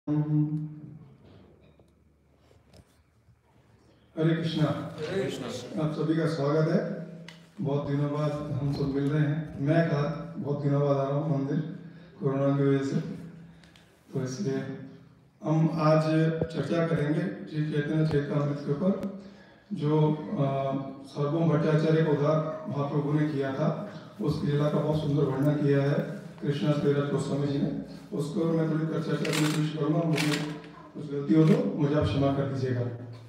हरे कृष्णा। हरे कृष्णा। आप सभी का स्वागत है। बहुत दिनों बाद हम सब मिल रहे हैं। मैं बहुत दिनों बाद आ रहा हूँ मंदिर, कोरोना की वजह से। तो इसलिए हम आज चर्चा करेंगे श्री चैतन्य चरितामृत के ऊपर, जो सार्वभौम भट्टाचार्य को उद्धार महाप्रभु ने किया था। उस लीला का बहुत सुंदर वर्णन किया है कृष्णा श्रीराज गोस्वामी जी ने। उसको मैं थोड़ी चर्चा करने की कोशिश करूँगा। मुझे कुछ गलती हो तो मुझे आप क्षमा कर दीजिएगा।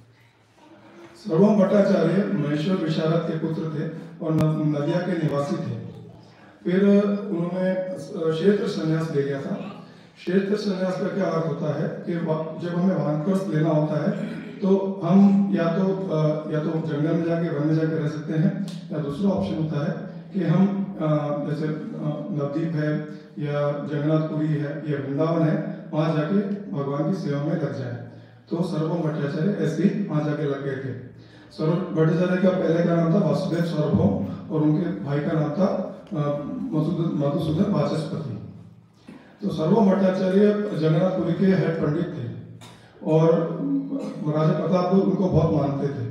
सार्वभौम भट्टाचार्य महेश्वर विशारद के पुत्र थे और नदिया के निवासी थे। फिर उन्होंने क्षेत्र संन्यास ले लिया था। क्षेत्र संन्यास का क्या अर्थ होता है कि जब हमें वानप्रस्थ लेना होता है तो हम या तो जंगल में जाके वन में जाके रह सकते हैं, या दूसरा ऑप्शन होता है कि हम जैसे नवद्वीप है या जगन्नाथपुरी है या वृंदावन है, वहाँ जाके भगवान की सेवा में लग जाए। तो सार्वभौम भट्टाचार्य ऐसे ही वहाँ जाके लग गए थे। सार्वभौम भट्टाचार्य का पहले का नाम था वासुदेव सार्वभौम और उनके भाई का नाम था मधुसूदन वाचस्पति। तो सार्वभौम भट्टाचार्य जगन्नाथपुरी के हेड पंडित थे और राजा प्रताप उनको बहुत मानते थे।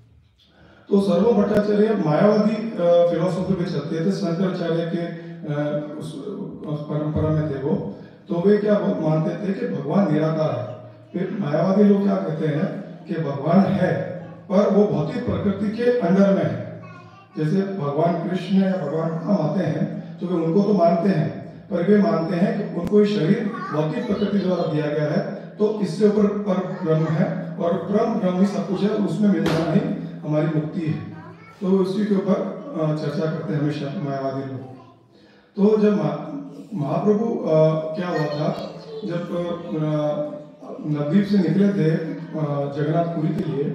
तो सार्वभौम भट्टाचार्य मायावादी फिलोसॉफी में चलते थे। शंकराचार्य के उस परंपरा में थे वो। तो वे क्या मानते थे कि भगवान निराकार है। फिर मायावादी लोग क्या कहते हैं कि भगवान है पर वो भौतिक प्रकृति के अंडर में है। जैसे भगवान कृष्ण या भगवान राम आते हैं तो वे उनको तो मानते हैं, पर वे मानते हैं कि उनको ये शरीर भौतिक प्रकृति द्वारा दिया गया है, तो इससे ऊपर पर ब्रह्म है और ब्रह्म ही सब कुछ है, उसमें मिल जाना ही हमारी मुक्ति है। तो उसी के ऊपर चर्चा करते हैं हमेशा मायावादी लोग। तो जब महाप्रभु क्या हुआ था, जब नवद्वीप से निकले थे जगन्नाथपुरी के लिए,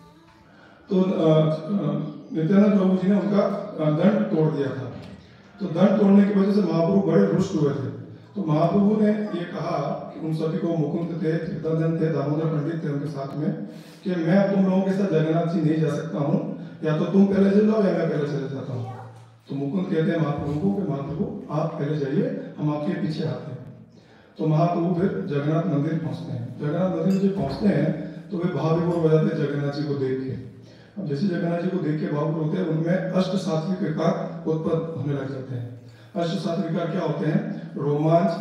तो नित्यानंद प्रभु जी ने उनका दंड तोड़ दिया था। तो दंड तोड़ने की वजह से महाप्रभु बड़े रुष्ट हुए थे। तो महाप्रभु ने ये कहा कि उन सभी को, मुकुंद थे, कीर्तनजन थे, दामोदर पंडित थे उनके साथ में, कि मैं तुम लोगों के साथ जगन्नाथ जी नहीं जा सकता हूँ, या तो तुम पहले चले जाओ या मैं पहले चले जाता हूँ। तो मुकुंद कहते हैं महाप्रभु को कि महाप्रभु आप पहले जाइए, हम आपके पीछे आते हैं। तो महाप्रभु फिर जगन्नाथ मंदिर पहुँचते हैं। जगन्नाथ मंदिर जब पहुँचते हैं तो वे भाव विभोर हो जाते हैं जगन्नाथ जी को देख के। अब जैसे जगन्नाथ जी को देख के भावुक होते हैं, उनमें अष्ट सात्विक विकार उत्पन्न होने लग जाते हैं। अष्ट सात्विक विकार क्या होते हैं? रोमांच,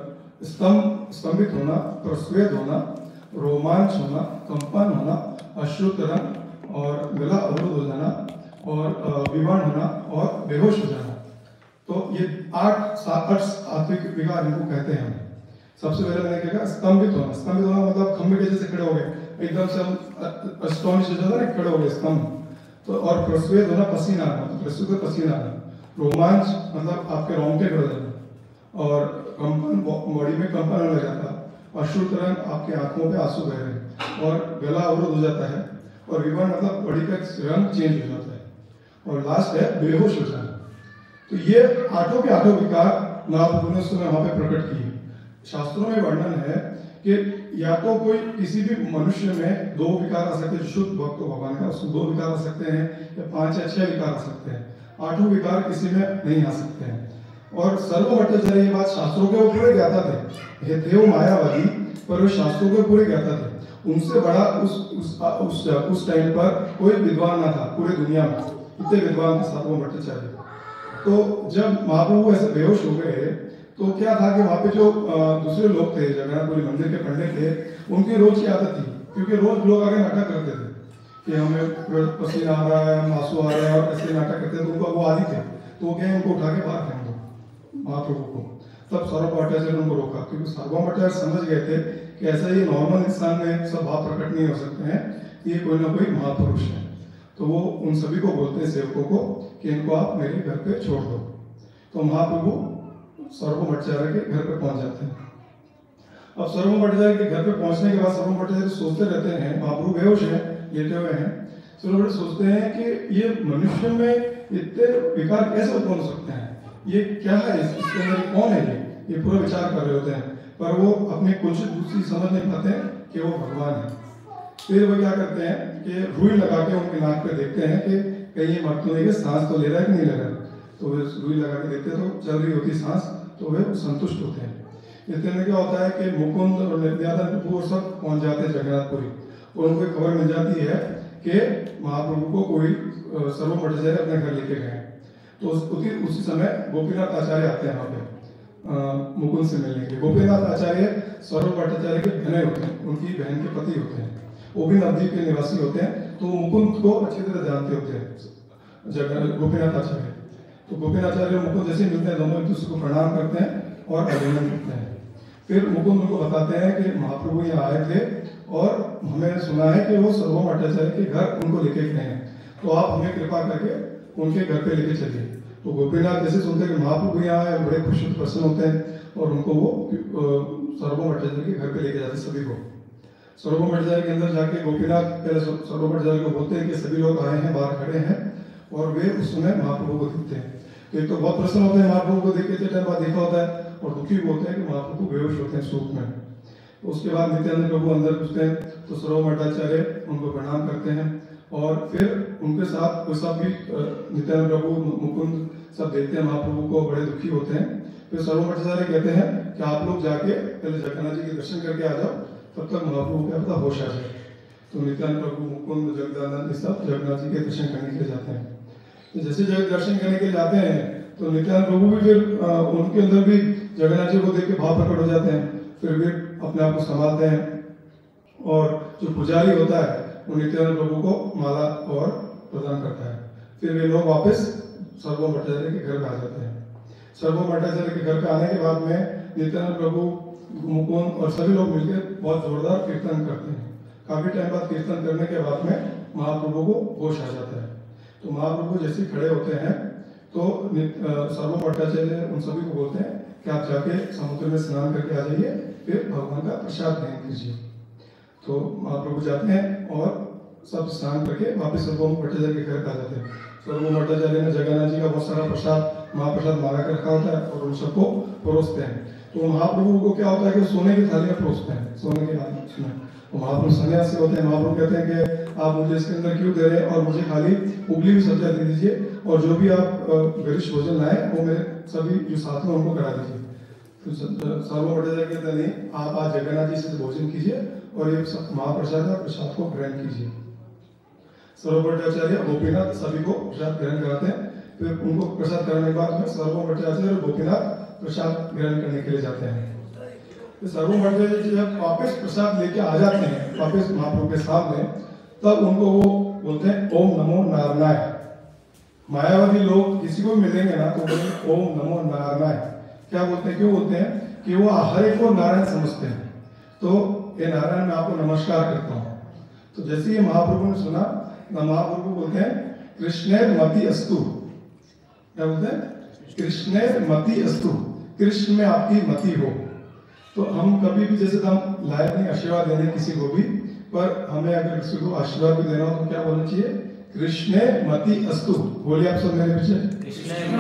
स्तंभित होना, प्रस्वेद होना, रोमांच होना, कंपन होना, अश्रुतरंग और गला अवरुद्ध हो जाना और विवर्ण होना और बेहोश हो जाना। तो ये आठ सात्विक विकार इनको कहते हैं। सबसे पहले मैंने क्या कहा? स्तंभित होना। स्तंभित होना मतलब खंभे के जैसे खड़े हो गए, एकदम से हम अस्टॉनिश हो जाता है, खड़े हो गए स्तंभ। तो और प्रस्वेद होना, पसीना आना, तो प्रस्वेद पसीना आना। रोमांच मतलब आपके रोंगटे खड़े हो जाना, और कंपन बॉडी में कंपन होने लग जाता। अश्रुतरंग आपके आंखों पे आंसू बह रहे, और गला अवरुद्ध हो जाता है, और विवरण मतलब बॉडी का रंग चेंज हो जाता है, और लास्ट है बेहोश हो जाना। तो ये आठों के आठों विकार महाप्रभु ने उस समय वहां पे प्रकट किए। शास्त्रों में वर्णन है कि या तो कोई किसी भी मनुष्य में दो विकार आ सकते हैं, शुद्ध भक्त भगवान का, उसको दो विकार आ सकते हैं, या 5 या 6 विकार आ सकते हैं। आठों विकार किसी में नहीं आ सकते हैं। और सार्वभौम भट्टाचार्य ये बात शास्त्रों के वो पूरे ज्ञाता थे वो मायावादी, पर वो शास्त्रों के पूरे ज्ञाता थे। उनसे बड़ा उस टाइम पर कोई विद्वान ना था पूरी दुनिया में, इतने विद्वान थे सार्वभौम भट्टाचार्य। तो जब महाप्रभु ऐसे बेहोश हो गए तो क्या था कि वहाँ पे जो दूसरे लोग थे, जगन्नाथपुरी मंदिर के पंडित थे, उनकी रोज की आदत थी, क्योंकि रोज लोग आगे नाटक करते थे कि हमें पसीना आ रहा है, हम आंसू आ रहे हैं, और ऐसे नाटक करते थे। तो उनका वो आदि थे, तो वो क्या उनको उठा के बाहर फेंक दो महाप्रभु को। तब सार्वभौम भट्टाचार्य ने उनको रोका, क्योंकि सार्वभौम भट्टाचार्य समझ गए थे कि ऐसा ये नॉर्मल इंसान में सब भाव प्रकट नहीं हो सकते हैं, ये कोई ना कोई महापुरुष है। तो वो उन सभी को बोलते हैं सेवकों को कि इनको आप मेरे घर पे छोड़ दो। तो महाप्रभु सार्वभौम भट्टाचार्य के घर पे पहुंच जाते हैं। अब सार्वभौम भट्टाचार्य के घर पे पहुंचने के बाद सार्वभौम भट्टाचार्य सोचते रहते हैं, महाप्रभु बेहोश हैं, लेटे हुए हैं, सार्वभौम सोचते हैं कि ये मनुष्य में इतने विकार कैसे उत्पन्न हो सकते हैं, ये क्या है, इसके अंदर कौन है, ये पूरा विचार कर रहे होते हैं, पर वो अपनी कुलसित बुद्धि समझ नहीं पाते हैं कि वो भगवान है। फिर वो क्या करते हैं कि रुई लगा के उनके नाक पे देखते हैं कि कहीं ये मर तो नहीं, सांस तो ले रहा है कि नहीं ले रहा है। तो वे रुई लगा के देखते हैं तो चल रही होती सांस, तो वे संतुष्ट होते हैं। इतने में क्या होता है कि मुकुंद और नित्यानंद प्रभु और सब पहुंच जाते हैं जगन्नाथपुरी, और उनको खबर मिल जाती है कि महाप्रभु को कोई सर्व भट्टाचार्य अपने घर लेके गए। तो उसी समय गोपीनाथ आचार्य आते हैं वहाँ पे मुकुंद से मिलने के। गोपीनाथ आचार्य सर्व भट्टाचार्य के बहने होते हैं, उनकी बहन के पति होते हैं, वो भी नवद्वीप के निवासी होते हैं। तो मुकुंद को अच्छी तरह जानते होते हैं गोपीनाथ आचार्य। तो गोपीनाथ आचार्य मुकुंद जैसे मिलते हैं, दोनों एक दूसरे को प्रणाम करते हैं और अभिनंदन करते हैं। फिर मुकुंद उनको बताते हैं कि महाप्रभु यहाँ आए थे और हमें सुना है कि वो सर्व भट्टाचार्य के घर उनको लेके गए हैं, तो आप हमें कृपा करके उनके घर पे लेके चलिए। तो गोपीनाथ जैसे सुनते हैं कि महाप्रभु यहाँ आए, बड़े खुश प्रसन्न होते हैं और उनको वो सर्व भट्टाचार्य के घर पे लेके जाते सभी को। सर्व भट्टाचार्य के अंदर जाके गोपीनाथ पहले सर्व भट्टाचार्य को बोलते हैं कि सभी लोग आए हैं, बाहर खड़े हैं, और वे उस समय महाप्रभु को दिखते हैं। तो एक तो बहुत प्रसन्न होते हैं महाप्रभु को देख के, टाइम बाद देखा होता है, और दुखी भी होते हैं कि महाप्रभु बेहोश होते हैं सूप में। तो उसके बाद नित्यानंद प्रभु अंदर घुसते हैं, तो सर्व भट्टाचार्य उनको प्रणाम करते हैं, और फिर उनके साथ वो सब भी नित्यानंद प्रभु मुकुंद सब देखते हैं महाप्रभु को, बड़े दुखी होते हैं। फिर सर्व भट्टाचार्य कहते हैं कि आप लोग जाके पहले जगन्नाथ जी के दर्शन करके आ जाओ, तब तक महाप्रभु क्या पता होश आ जाए। तो नित्यानंद प्रभु मुकुंद जगदानंद ये सब जगन्नाथ जी के दर्शन करने के लिए जाते हैं। तो जैसे दर्शन करने के लिए जाते हैं, तो नित्यानंद प्रभु भी फिर उनके अंदर भी जगन्नाथ जी को देख के भाव प्रकट हो जाते हैं। फिर वे अपने आप को संभालते हैं, और जो पुजारी होता है वो नित्यानंद प्रभु को माला और प्रदान करता है। फिर वे लोग वापस सर्व भट्टाचार्य के घर पे आ जाते हैं। सर्व भट्टाचार्य के घर पे आने के बाद में नित्यानंद प्रभु, मुकुंद और सभी लोग मिलकर बहुत जोरदार कीर्तन करते हैं। काफी टाइम बाद कीर्तन करने के बाद में महाप्रभु को होश आ जाता है। तो महाप्रभु जैसे खड़े होते हैं, तो सर्व भट्टाचार्य उन सभी को बोलते हैं कि आप जाके समुद्र में स्नान करके आ जाइए, फिर भगवान का प्रसाद ग्रहण कीजिए। तो महाप्रभु जाते हैं और सब स्नान करके वापस सर्व भट्टाचार्य के घर आ जाते हैं। सर्व भट्टाचार्य ने जगन्नाथ जी का बहुत सारा प्रसाद, महाप्रसाद मांगा कर रखा होता है, और उन सबको परोसते हैं। तो महाप्रभु को क्या होता है कि सोने की थाली में परोसते हैं, सोने की थाली में। तो महाप्रभु सन्यासी होते हैं, महाप्रभु कहते हैं कि आप मुझे इसके अंदर क्यों दे रहे हैं, और मुझे खाली उबली हुई सब्जियां दे दीजिए, और जो भी आप गरिष्ठ भोजन लाए वो मेरे सभी जो साथ में उनको करा दीजिए। तो सर्व भट्टाचार्य कहते हैं नहीं, आप आज जगन्नाथ जी से भोजन कीजिए और ये महाप्रसाद और प्रसाद को ग्रहण कीजिए। सर्व भट्टाचार्य गोपीनाथ सभी को प्रसाद ग्रहण कराते हैं। फिर उनको प्रसाद कराने के बाद में सर्व भट्टाचार्य और गोपीनाथ प्रसाद ग्रहण करने के लिए जाते हैं। तो सर्व भट्टाचार्य जब वापस प्रसाद लेके आ जाते हैं वापस महाप्रभु के सामने, तब उनको वो बोलते हैं ओम नमो नारायणाय। मायावादी लोग किसी को मिलेंगे ना तो बोलेंगे ओम नमो नारायणाय। क्या बोलते हैं, क्यों बोलते हैं कि वो हर एक को नारायण समझते हैं। तो ये नारायण मैं आपको नमस्कार करता हूँ। तो जैसे ही महाप्रभु ने सुना, महाप्रभु बोलते हैं कृष्णेर मति अस्तु। क्या बोलते हैं, कृष्णेर मति अस्तु, कृष्ण में आपकी मति हो। तो हम कभी भी जैसे हम लायक नहीं आशीर्वाद देने किसी को भी, पर हमें अगर किसी को आशीर्वाद भी देना हो तो क्या बोलना चाहिए, कृष्णे मति अस्तु। बोलिए आप सब मेरे पीछे, कृष्णे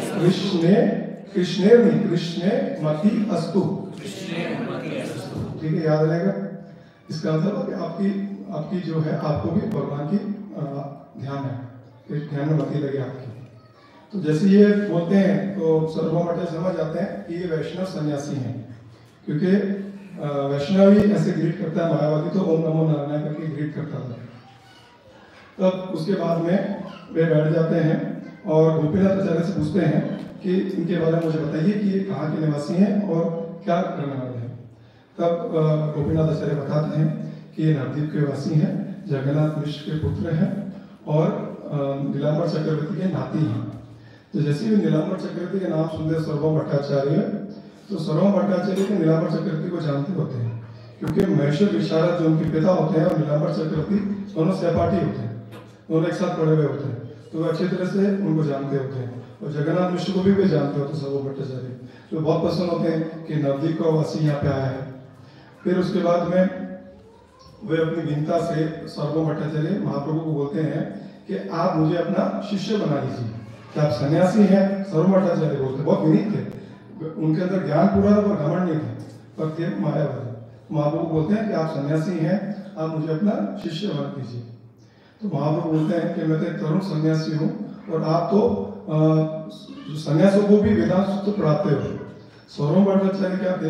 नहीं, कृष्णे मति अस्तु। ठीक है, याद रहेगा। इसका मतलब कि आपकी जो है, आपको भी भगवान की ध्यान है, ध्यान में मति लगे आपकी। तो जैसे ये बोलते हैं तो सर्व भट्टाचार्य समझ जाते हैं कि ये वैष्णव सन्यासी हैं, क्योंकि वैष्णव ही ऐसे ग्रीट करता है, मायावादी तो ओम नमो नारायण करके ग्रीट करता था। तब उसके बाद में वे बैठ जाते हैं और गोपीनाथ आचार्य से पूछते हैं कि इनके बारे में मुझे बताइए कि ये कहाँ के निवासी हैं और क्या करने वाले हैं। तब गोपीनाथ आचार्य बताते हैं कि ये नवद्वीप के वासी हैं, जगन्नाथ मिश्र के पुत्र हैं और नीलांबर चक्रवर्ती के नाती हैं। तो जैसे भी नीलांबर चक्रवर्ती के नाम सुनते सर्व भट्टाचार्य, तो सर्व भट्टाचार्य के नीलांबर चक्रवर्ती को जानते होते हैं, क्योंकि महेश्वर विशारद जो उनके पिता होते हैं और नीलांबर चक्रवर्ती दोनों सहपाठी होते हैं, दोनों एक साथ पढ़े हुए होते हैं, तो वे अच्छी तरह से उनको जानते होते हैं। और जगन्नाथ मिश्र को भी वे जानते होते हैं सर्व भट्टाचार्य, तो बहुत पसंद होते हैं कि नवद्वीप का वासी यहाँ पे आया है। फिर उसके बाद में वे अपनी विनता से सर्व भट्टाचार्य महाप्रभु को बोलते हैं कि आप मुझे अपना शिष्य बना लीजिए। कि आप सन्यासी हैं, सर्व भट्टाचार्य बोलते, बहुत विनीत थे, उनके अंदर ज्ञान पूरा था पर घमंड नहीं थे, पर थे मायावादी। महाप्रभु बोलते हैं कि आप सन्यासी हैं, आप मुझे अपना शिष्य बना दीजिए। तो महाप्रभु बोलते हैं कि मैं तो एक तरुण सन्यासी हूँ और आप तो सन्यासियों को भी वेदांत सूत्र पढ़ाते हो। सर्व भट्टाचार्य क्या थे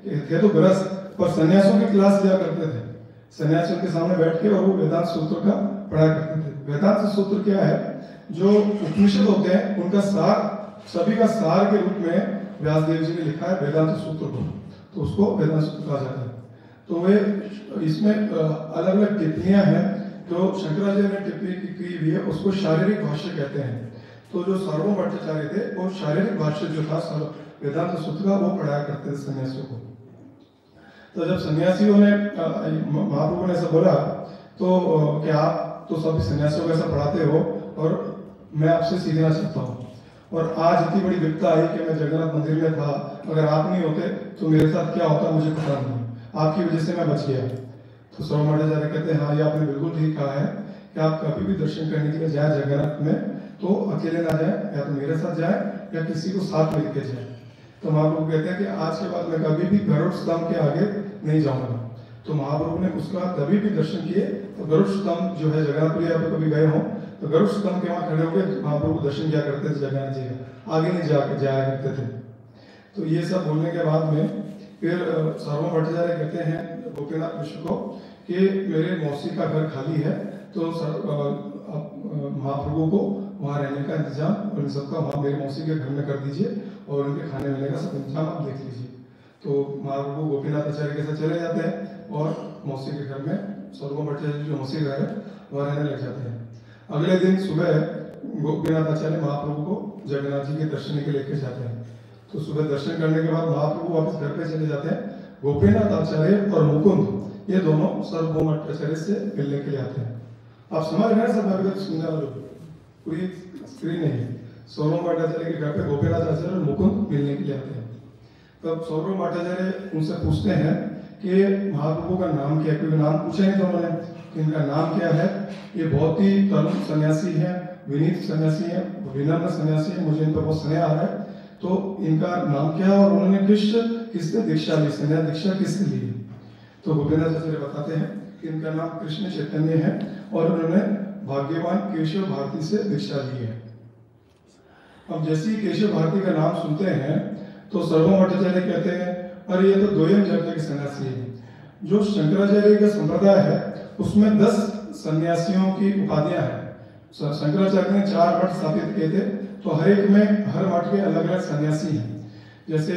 थे तो गृहस्थ, पर सन्यासियों की क्लास लिया करते थे। सन्यासियों के सामने बैठ के और वो वेदांत सूत्र का पढ़ा करते थे। वेदांत सूत्र क्या है? जो उपनिषद होते हैं उनका सार, सभी का सार के रूप में व्यासदेव जी ने लिखा है वेदांत सूत्र को, तो उसको वेदांत सूत्र कहा जाता है। तो वे इसमें अलग अलग टिप्पणियां हैं जो शंकराचार्य ने टिप्पणी की हुई है, उसको शारीरिक भाष्य कहते हैं। तो जो सार्वभौम भट्टाचार्य थे वो शारीरिक भाष्य जो था वेदांत सूत्र का वो पढ़ाया करते थे सन्यासियों को। तो जब सन्यासियों ने महाप्रभु ने ऐसा बोला तो कि आप तो सभी सन्यासियों को ऐसा पढ़ाते हो और मैं आपसे सीखना चाहता हूँ, और आज इतनी बड़ी विपदा आई कि मैं जगन्नाथ मंदिर में था, अगर आप नहीं होते तो मेरे साथ क्या होता मुझे पता नहीं, आपकी वजह से मैं बच गया। तो सार्वभौम भट्टाचार्य कहते हैं हाँ, ये आपने बिल्कुल ठीक कहा है कि आप कभी भी दर्शन करने के लिए जाए जगन्नाथ में तो अकेले ना जाए, या तो मेरे साथ जाए या किसी को साथ में लेके जाए। तो महाप्रभु कहते हैं कि आज के बाद मैं कभी भी गरुड़ स्तंभ के आगे नहीं जाऊंगा। तो महाप्रभु ने उसका तभी भी दर्शन किए। तो गरुड़ स्तंभ जो है जगन्नाथपुरी, आप कभी गए हो तो गरुड़ स्तंभ के वहाँ खड़े होकर महाप्रभु दर्शन किया करते थे जगन्नाथ जी का, आगे नहीं जाया करते थे। तो ये सब बोलने के बाद में फिर सार्वभौम भट्टाचार्य कहते हैं गोपीनाथ मिश्र को कि मेरे मौसी का घर खाली है, तो महाप्रभु को वहाँ रहने का इंतजाम और इन सबका वहाँ मेरे मौसी के घर में कर दीजिए और उनके खाने वाने का सब इंतजाम आप देख लीजिए। तो महाप्रभु गोपीनाथ आचार्य के साथ चले जाते हैं और मौसी के घर में सार्वभौम भट्टाचार्य जो मौसी घर है वहाँ रहने लग जाते हैं। अगले दिन सुबह गोपीनाथ आचार्य महाप्रभु को जगन्नाथ जी के दर्शन के लेकर जाते हैं। तो सुबह दर्शन करने के बाद महाप्रभु वापस घर पे चले जाते हैं। गोपीनाथ आचार्य और मुकुंद ये दोनों सार्वभौम भट्टाचार्य से मिलने के लिए आते हैं। आप समझ रहे हैं सब, अभी सुनने वालों पूरी स्क्रीन नहीं है। सार्वभौम भट्टाचार्य के घर पे गोपीनाथ आचार्य और मुकुंद मिलने के लिए आते हैं। तब सार्वभौम भट्टाचार्य उनसे पूछते हैं कि महाप्रभु का नाम क्या है, क्योंकि नाम पूछे नहीं तो उन्होंने कि इनका नाम क्या है। ये बहुत ही तरुण सन्यासी है, विनीत सन्यासी है, विनम्र सन्यासी है, मुझे इन पर बहुत स्नेह आ रहा है, तो इनका नाम क्या है और उन्होंने किसने दीक्षा ली, संन्यास दीक्षा किसने ली। तो गोपीनाथ आचार्य बताते हैं कि इनका नाम कृष्ण चैतन्य है और उन्होंने भाग्यवान केशव भारती से दीक्षा ली है। अब जैसे ही केशव भारती का नाम सुनते हैं तो सार्वभौम भट्टाचार्य कहते हैं अरे ये तो द्वयम दर्जे के सन्यासी है। जो शंकराचार्य का संप्रदाय है उसमें 10 सन्यासियों की उपाधियां हैं। शंकराचार्य ने 4 मठ स्थापित किए थे, तो हर एक में हर मठ के अलग अलग सन्यासी हैं। जैसे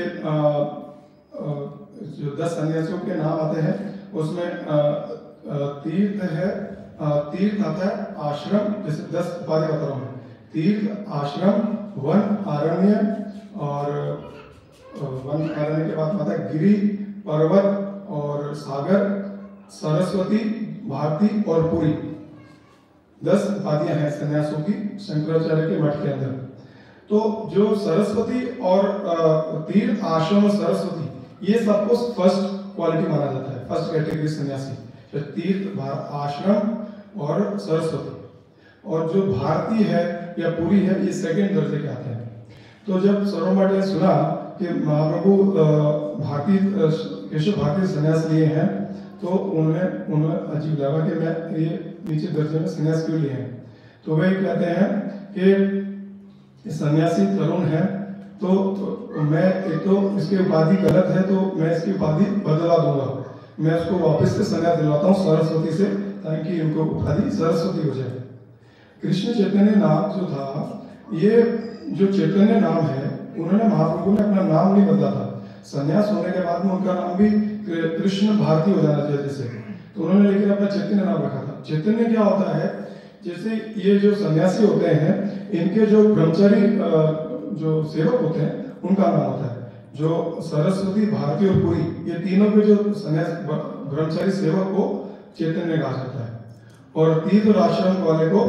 जो 10 सन्यासियों के नाम आते हैं उसमें तीर्थ है, तीर्थ आता है, आश्रम, जैसे 10 उपाधि बता रहा हूँ, तीर्थ, आश्रम, वन, आरण्य, और वन आरण्य के बाद आता है गिरी, पर्वत और सागर, सरस्वती, भारती और पुरी। 10 उपाधियां हैं सन्यासों की शंकराचार्य के मठ के अंदर। तो जो सरस्वती और तीर्थ, आश्रम और सरस्वती ये सबको फर्स्ट क्वालिटी माना जाता है, फर्स्ट कैटेगरी सन्यासी। तीर्थ, आश्रम और सरस्वती, और जो भारती है या पुरी है ये सेकंड दर्जे के आते हैं। तो जब सार्वभौम भट्टाचार्य ने सुना कि महाप्रभु भारती केशव भारती सन्यास लिए हैं तो उन्हें अजीब लगा कि मैं ये नीचे दर्जे में सन्यास क्यों लिए हैं। तो वे कहते हैं कि सन्यासी तरुण है तो मैं एक तो इसकी उपाधि गलत है तो मैं इसकी उपाधि बदला दूंगा, मैं उसको वापस से सन्यास दिलाता हूँ सरस्वती से, ताकि इनको उपाधि सरस्वती हो जाए। कृष्ण चैतन्य नाम जो था, ये जो चैतन्य नाम है उन्होंने महाप्रभु ने अपना नाम नहीं बदला था। सन्यास होने के बाद में उनका नाम भी कृष्ण भारती हो जाना चाहिए जैसे, तो उन्होंने लेकिन अपना चैतन्य नाम रखा था। चैतन्य क्या होता है, जैसे ये जो सन्यासी होते हैं इनके जो ब्रह्मचारी जो सेवक होते हैं उनका नाम होता है। जो सरस्वती, भारती और पुरी ये तीनों के जो सन्यास ब्रह्मचारी सेवक को चैतन्य कहा जाता है, और तीर्थ और आश्रम वाले को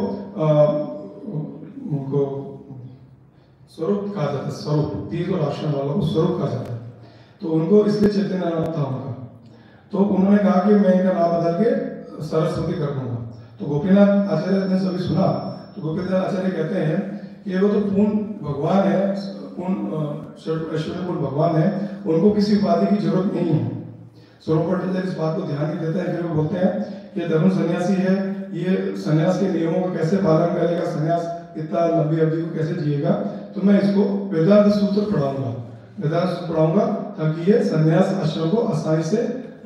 उनको स्वरूप कहा जाता है। स्वरूप, तीर्थ और आश्रम वालों को स्वरूप कहा जाता है, तो उनको इसलिए चैतन्य नाम था उनका। तो उन्होंने कहा कि मैं इनका नाम बदल के सरस्वती कर दूंगा। तो गोपीनाथ आचार्य ने सभी सुना, तो गोपीनाथ आचार्य कहते हैं कि वो तो पूर्ण भगवान है, पूर्ण ऐश्वर्यपूर्ण भगवान है, उनको किसी उपाधि की जरूरत नहीं है। सार्वभौम भट्टाचार्य इस बात को ध्यान नहीं देते हैं, फिर वो बोलते हैं कि तरुण सन्यासी है, ये सन्यास के नियमों का कैसे पालन करेगा, सन्यास इतना लंबी अवधि को कैसे जिएगा, तो मैं इसको वेदांत सूत्र पढ़ाऊंगा। वेदांत पढ़ाऊंगा ताकि ये संन्यास आश्रम को आसानी से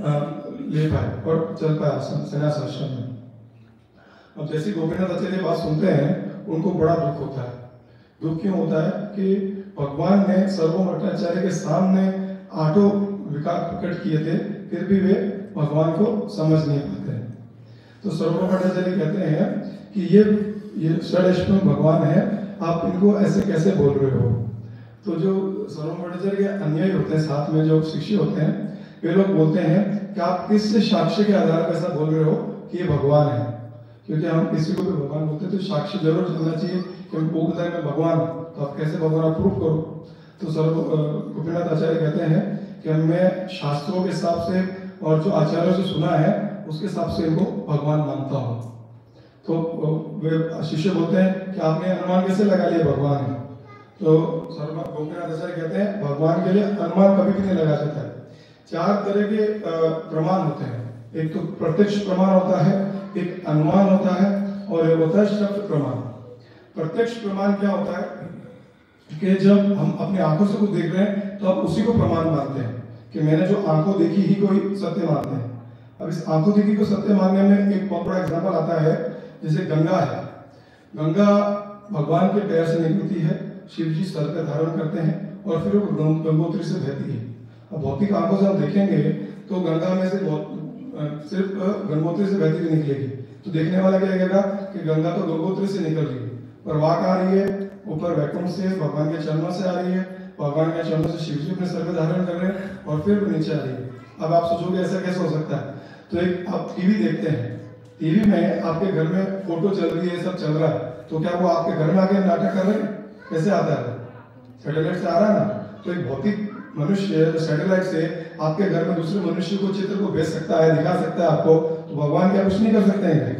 ले पाए और चल पाए संन्यास आश्रम में। अब जैसे गोपीनाथ आचार्य बात सुनते हैं उनको बड़ा दुख होता है। दुख क्यों होता है कि भगवान ने सर्वभौम भट्टाचार्य के सामने 8 विकार प्रकट किए थे, फिर भी वे भगवान को समझ नहीं पाते हैं। तो सर्वभौम भट्टाचार्य कहते हैं कि ये षडष्टम भगवान है, आप इनको ऐसे कैसे बोल रहे हो। तो जो सर्वभौम भट्टाचार्य के अनुयायी होते हैं, साथ में जो शिष्य होते हैं, वे लोग बोलते हैं कि आप किस साक्ष्य के आधार पर ऐसा बोल रहे हो कि ये भगवान है। क्योंकि हम किसी को भी भगवान बोलते हैं तो साक्ष्य जरूर होना चाहिए कि हम बोलते हैं भगवान, तो आप कैसे भगवान आप प्रूफ करो। तो गोपीनाथ आचार्य कहते हैं कि मैं शास्त्रों के हिसाब से और जो आचार्यों से सुना है उसके हिसाब से इनको भगवान मानता हूँ। तो वे शिष्य बोलते हैं कि आपने अनुमान कैसे लगा लिया भगवान है। तो गोपीनाथ आचार्य कहते हैं भगवान के लिए अनुमान कभी भी नहीं लगा जाता है। 4 तरह के प्रमाण होते हैं। एक तो प्रत्यक्ष प्रमाण होता है, एक अनुमान होता है और एक होता है शब्द प्रमाण। प्रत्यक्ष प्रमाण क्या होता है कि जब हम अपनी आंखों से कुछ देख रहे हैं तो आप उसी को प्रमाण मानते हैं कि मैंने जो आंखों देखी ही कोई सत्य मानते हैं। अब इस आंखों देखी को सत्य मानने में एक बहुत बड़ा एग्जाम्पल आता है, जैसे गंगा है। गंगा भगवान के पैर से निकलती है, शिव जी सर पे धारण करते हैं और फिर वो गंगोत्री से बहती है। अब भौतिक आंखों से हम देखेंगे तो गंगा में से सिर्फ गंगोत्री से बहती हुई निकलेगी, तो देखने वाला क्या कहेगा कि गंगा तो गंगोत्री से निकल रही है, पर वहां कहाँ आ रही है, ऊपर वैकुंठ से भगवान के चरणों से आ रही है। भगवान के चरणों से शिव जी अपने सर पे धारण कर रहे हैं और फिर भी नीचे आ रही है। अब आप सोचोगे ऐसा कैसे हो सकता है। तो एक आप टीवी देखते हैं, टीवी में आपके घर में फोटो चल रही है, सब चल रहा है, तो क्या वो आपके घर में आके नाटक कर रहे हैं? कैसे आता है? सैटेलाइट से आ रहा है ना। तो एक भौतिक मनुष्य जो सैटेलाइट से आपके घर में दूसरे मनुष्य को चित्र को भेज सकता है, दिखा सकता है आपको, तो भगवान क्या कुछ नहीं कर सकते हैं?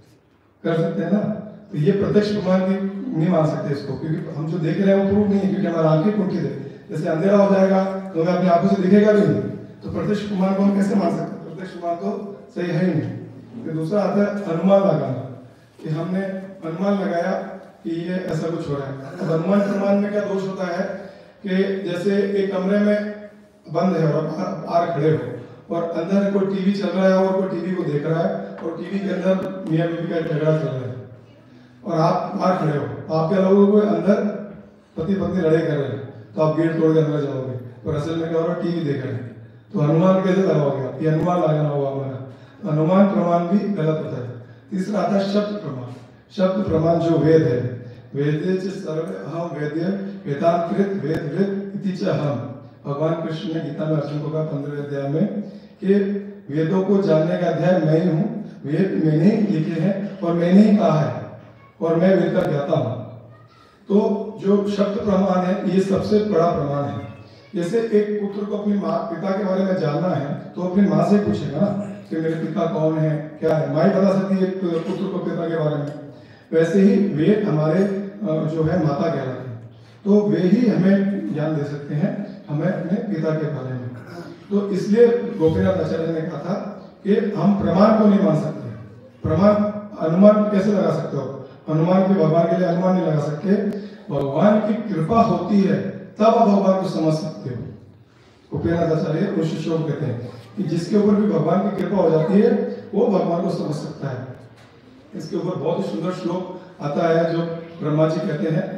कर सकते हैं ना। तो ये प्रत्यक्ष प्रमाण भी नहीं मान सकते इसको, क्योंकि हम जो देख रहे हैं वो प्रूफ नहीं है, क्योंकि हमारी आंखें कुंठित है। जैसे अंधेरा हो जाएगा तो हमें अपनी आंखों से दिखेगा भी नहीं, तो प्रत्यक्ष प्रमाण को हम कैसे मान सकते हैं? प्रत्यक्ष प्रमाण तो सही है ही नहीं। फिर दूसरा आता है अनुमान लगाना, कि हमने अनुमान लगाया कि ये ऐसा कुछ हो रहा है। अब अनुमान प्रमाण में क्या दोष होता है कि जैसे एक कमरे में बंद है और बाहर खड़े हो और अंदर कोई टीवी चल रहा है और कोई टीवी को देख रहा है और टीवी के अंदर मियां बीवी का झगड़ा चल रहा है और आप बाहर खड़े हो, आप क्या लोगों को अंदर पति पत्नी लड़ाई कर रहे हैं, तो आप गेट तोड़ के अंदर जाओगे और असल में क्या हो रहा है, टीवी देख रहे हैं। तो अनुमान कैसे लगाओगे आप? ये अनुमान लगाना होगा हमारा। अनुमान प्रमाण भी गलत होता है। तीसरा आता है शब्द प्रमाण। शब्द प्रमाण जो वेद है, वेदे च सर्वे अहम वेद्य वेदांतकृत वेदविद इति च अहम। भगवान कृष्ण ने गीता में अर्जुन को कहा 15वें अध्याय में कि वेदों को जानने का अध्याय मैं ही हूँ, वेद मैंने ही लिखे हैं और मैंने ही कहा है और मैं वेद का ज्ञाता हूँ। तो जो शब्द प्रमाण है ये सबसे बड़ा प्रमाण है। जैसे एक पुत्र को अपनी माँ पिता के बारे में जानना है तो अपनी माँ से पूछेगा ना कि मेरे पिता कौन है, क्या है। माँ ही बता सकती है पुत्र को पिता के बारे में। वैसे ही वेद हमारे जो है माता कहलाते हैं, तो वे ही हमें ज्ञान दे सकते हैं हमें अपने पिता के बारे में। तो इसलिए गोपीनाथ आचार्य ने कहा था कि हम प्रमाण को नहीं मान सकते। प्रमाण अनुमान कैसे लगा सकते हो? अनुमान के भगवान के लिए अनुमान नहीं लगा सकते। भगवान की कृपा होती है तब आप भगवान को समझ सकते हो। गोपीनाथ आचार्य उस शिष्यों को कहते हैं कि जिसके ऊपर भी भगवान की कृपा हो जाती है वो भगवान को समझ सकता है। इसके ऊपर बहुत ही सुंदर श्लोक आता है जो ब्रह्मा जी कहते हैं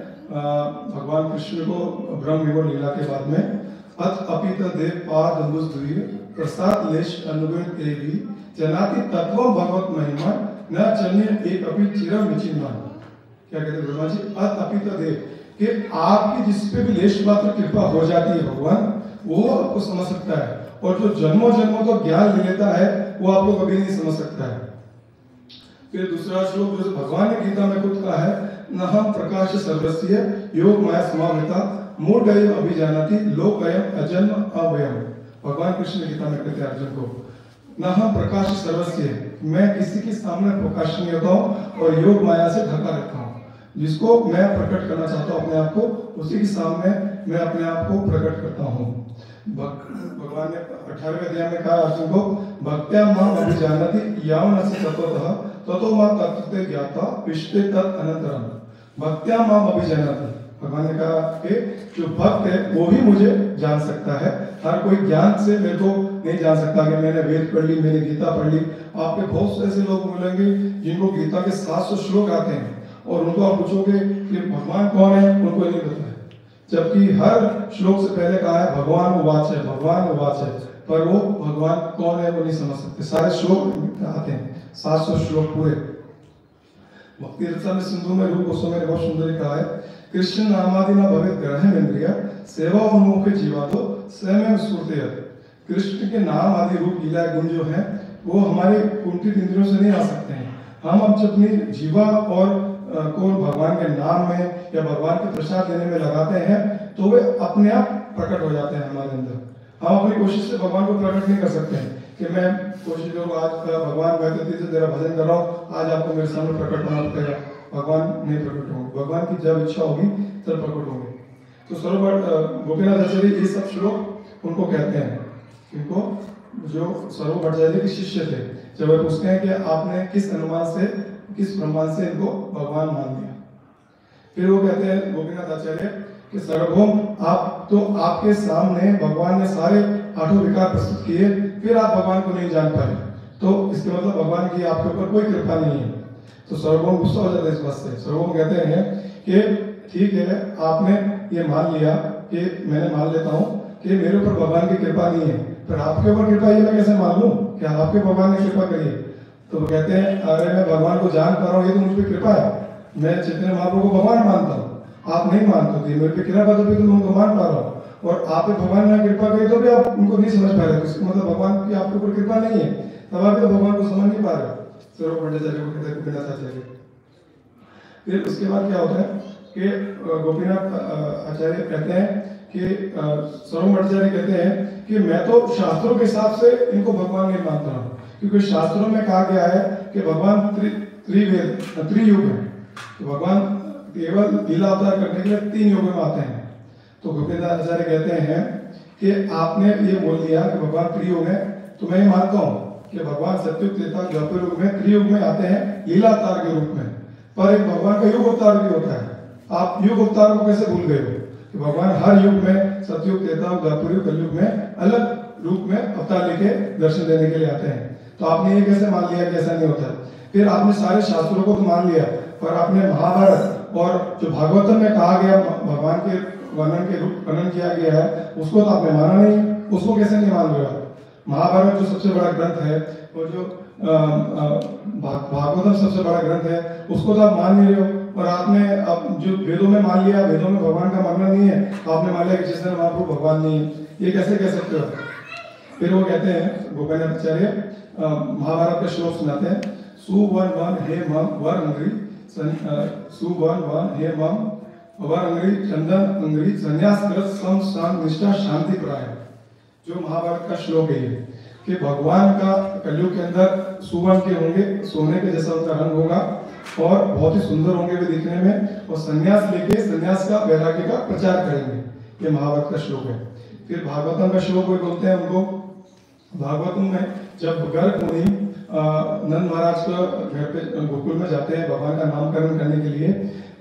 भगवान कृष्ण को ब्रह्म विभो लीला के बाद में, अत अपित देव पाद अंबुज द्वीर प्रसाद लेश अनुगण देवी जनाति तत्व भगवत महिमा न चन्य एक अपि चिरम विचिन्मान। क्या कहते हैं ब्रह्मा जी? अत अपित देव, कि आपकी जिस पे भी लेश मात्र कृपा हो जाती है भगवान वो आपको समझ सकता है, और जो जन्मों जन्मों का ज्ञान ले लेता है वो आपको कभी नहीं समझ सकता है। फिर दूसरा श्लोक जो भगवान ने गीता में खुद कहा है, नहम प्रकाश सर्वस्य योग माया समावृता मूढ़ अभिजानाति लोकयम अजन्म अवयम। भगवान कृष्ण गीता में कहते हैं अर्जुन को, नहम प्रकाश सर्वस्य, मैं किसी के सामने प्रकाश नहीं होता हूँ और योग माया से ढका रहता हूँ। जिसको मैं प्रकट करना चाहता हूँ अपने आप को, उसी के सामने मैं अपने आप को प्रकट करता हूँ। भगवान ने 18वें अध्याय में कहा अर्जुन को, भक्त्या माम अभिजानाति यावन अस्य ततो मां तत्त्वे ज्ञाता विश्वे तत् अनंतरम। भक्त्या माम अभिजानाति, भगवान ने कहा कि जो भक्त है वो ही मुझे जान सकता है, हर कोई ज्ञान से मेरे को नहीं जान सकता कि मैंने वेद पढ़ ली, मैंने गीता पढ़ ली। आपके बहुत से ऐसे लोग मिलेंगे जिनको गीता के 700 श्लोक आते हैं और उनको आप पूछोगे कि भगवान कौन है, उनको नहीं पता है, जबकि हर श्लोक से पहले कहा है भगवान उवाच है, भगवान उवाच है, पर वो भगवान कौन है वो नहीं समझ सकते। सारे श्लोक आते हैं 700 श्लोक पूरे। भक्ति रसायन सिंधु में रूप गोस्वामी ने बहुत सुंदर कहा है, कृष्ण नामादि न भवेत ग्रहण इंद्रिय सेवा उन्मुख जीवा दो स्वयं स्फूर्ति। कृष्ण के नाम आदि रूप लीला गुण जो है वो हमारे कुंठित इंद्रियों से नहीं आ सकते हैं। हम अब अपनी जीवा और को भगवान के नाम में या भगवान के प्रसाद देने में लगाते हैं तो वे अपने आप प्रकट हो जाते हैं हमारे अंदर। हम अपनी कोशिश से भगवान को प्रकट नहीं कर सकते हैं कि मैं कोशिश करूँ आज भगवान मैं से तेरा भजन कर रहा हूँ, आज आपको मेरे सामने प्रकट होना पड़ेगा। भगवान नहीं प्रकट होंगे, भगवान की जब इच्छा होगी तब प्रकट होंगे। तो सर्व गोपीनाथ आचार्य ये सब श्लोक उनको कहते हैं, इनको जो सर्व भट्टाचार्य के शिष्य थे, जब वे पूछते हैं कि आपने किस अनुमान से किस प्रमाण से इनको भगवान मान लिया, फिर वो कहते हैं गोपीनाथ आचार्य कि सर्वभौम आप तो आपके सामने भगवान ने सारे 8 विकार प्रस्तुत किए, फिर आप भगवान को नहीं जान पाए, तो इसके मतलब भगवान की आपके ऊपर कोई कृपा नहीं है। तो सर्वभौम गुस्सा हो जाता है इस बात से। सर्वभौम कहते हैं कि ठीक है, आपने ये मान लिया कि मैंने मान लेता हूँ कि मेरे ऊपर भगवान की कृपा नहीं है, पर आपके ऊपर कृपा ये मैं कैसे मान लूं कि आपके भगवान ने कृपा करी है। तो वो कहते हैं अरे मैं भगवान को जान पा रहा हूँ, ये तो मुझ पर कृपा है, मैं चैतन्य महाप्रभु को भगवान मानता हूँ, आप नहीं मानते थे, मेरे पे कृपा तो भी तो मैं उनको मान पा रहा हूँ, और आप पे भगवान ने कृपा करी तो भी आप उनको नहीं समझ पा रहे, तो इसका मतलब भगवान की आपके ऊपर कृपा नहीं है, तब आप भगवान को समझ नहीं पा रहे। सर्व भट्टाचार्य को कहते हैं गोपीनाथ आचार्य। फिर उसके बाद क्या होता है कि गोपीनाथ आचार्य कहते हैं कि सर्व भट्टाचार्य कहते हैं कि मैं तो शास्त्रों के हिसाब से इनको भगवान नहीं मानता हूँ, क्योंकि शास्त्रों में कहा गया है कि भगवान त्रियुग है, तो भगवान केवल लीला अवतार करने के लिए 3 युग में आते हैं। तो गोपीनाथ आचार्य कहते हैं कि आपने ये बोल दिया कि भगवान त्रियुग है, तो मैं ये मानता हूँ कि भगवान सत्युग त्रेता द्वापर युग में त्रियुग में आते हैं लीला अवतार के रूप में, पर एक भगवान का युग अवतार भी होता है। आप युग अवतार को कैसे भूल गए हो कि भगवान हर युग में सतयुग त्रेता द्वापर युग कलयुग में अलग रूप में अवतार लेके दर्शन देने के लिए आते हैं। तो आपने ये कैसे मान लिया कि ऐसा नहीं होता? फिर आपने सारे शास्त्रों को तो मान लिया, पर आपने महाभारत और जो भागवतम में कहा गया भगवान के वर्णन किया गया है उसको तो आपने माना नहीं, उसको कैसे नहीं मान रहे हो? महाभारत जो सबसे बड़ा ग्रंथ है और जो भागवतम सबसे बड़ा ग्रंथ है उसको तो आप मान नहीं रहे हो, और आपने अब जो वेदों में मान लिया, वेदों में भगवान का मानना नहीं है, तो आपने मान लिया कि चैतन्य महाप्रभु भगवान नहीं है, ये कैसे कह सकते हो? फिर वो कहते हैं गोपीनाथ आचार्य महाभारत का श्लोक सुनाते हैं, सुवन वन हे मम वर अंग्री सुवन वन हे मम वर अंग्री चंदन अंग्री संन्यास कृत सम शांत निष्ठा शांति प्राय। जो महाभारत का श्लोक है ये कि भगवान का कलयुग के अंदर सुवर्ण के होंगे, सोने के जैसा उनका रंग होगा और बहुत ही सुंदर होंगे वे दिखने में, और संन्यास लेके संन्यास का वैराग्य का प्रचार करेंगे। ये महाभारत का श्लोक है। फिर भागवतम का श्लोक कोई बोलते हैं उनको, भागवतम में जब गर्ग मुनि नंद महाराज का घर पे गोकुल में जाते हैं भगवान का नामकरण करने के लिए,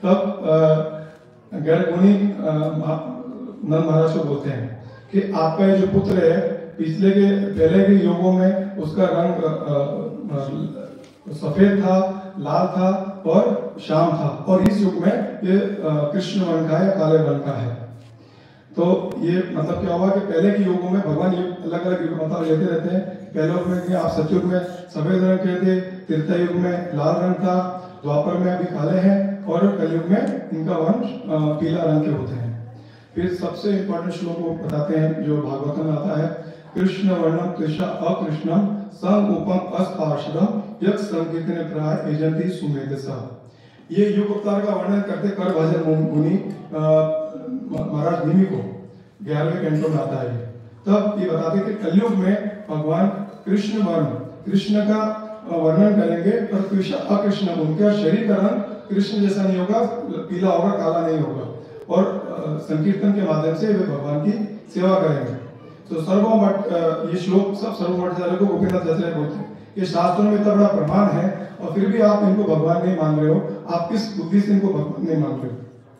तब गर्ग मुनि नंद महाराज को बोलते हैं कि आपका ये जो पुत्र है पिछले के पहले के युगों में उसका रंग सफेद था, लाल था और श्याम था, और इस युग में ये कृष्ण वर्ण का है, काले वर्ण का है। तो ये मतलब क्या हुआ कि पहले के युगों में भगवान अलग अलग युग मतलब लेते रहते हैं। पहले युग में आप सतयुग में सफेद रंग के थे, त्रेता युग में लाल रंग था, द्वापर में अभी काले हैं, और कलयुग में इनका वर्ण पीला रंग के होते हैं। फिर सबसे इंपॉर्टेंट श्लोक को बताते हैं जो भागवत में आता है, कृष्ण वर्णम कृष्ण अकृष्णम संगोपम अस्पार्षदम यक संकीर्तन प्राय एजंती सुमेधसा। ये युग अवतार का वर्णन करते कर भजन मुनि महाराज भीमी को 11वें कैंटो में आता है। तब ये बताते कि कलयुग में भगवान कृष्ण वर्ण कृष्ण का वर्णन करेंगे, पर कृष्ण अकृष्ण उनका शरीर का रंग कृष्ण जैसा नहीं होगा, पीला होगा, काला नहीं होगा, और संकीर्तन के माध्यम से वे भगवान की सेवा करेंगे। तो सर्वम भट्ट ये श्लोक सब सर्वम भट्टाचार्य को गोपीनाथ आचार्य बोलते हैं। ये शास्त्रों में इतना बड़ा प्रमाण है और फिर भी आप इनको भगवान नहीं मान रहे हो, आप किस बुद्धि से इनको भगवान नहीं मान रहे हो?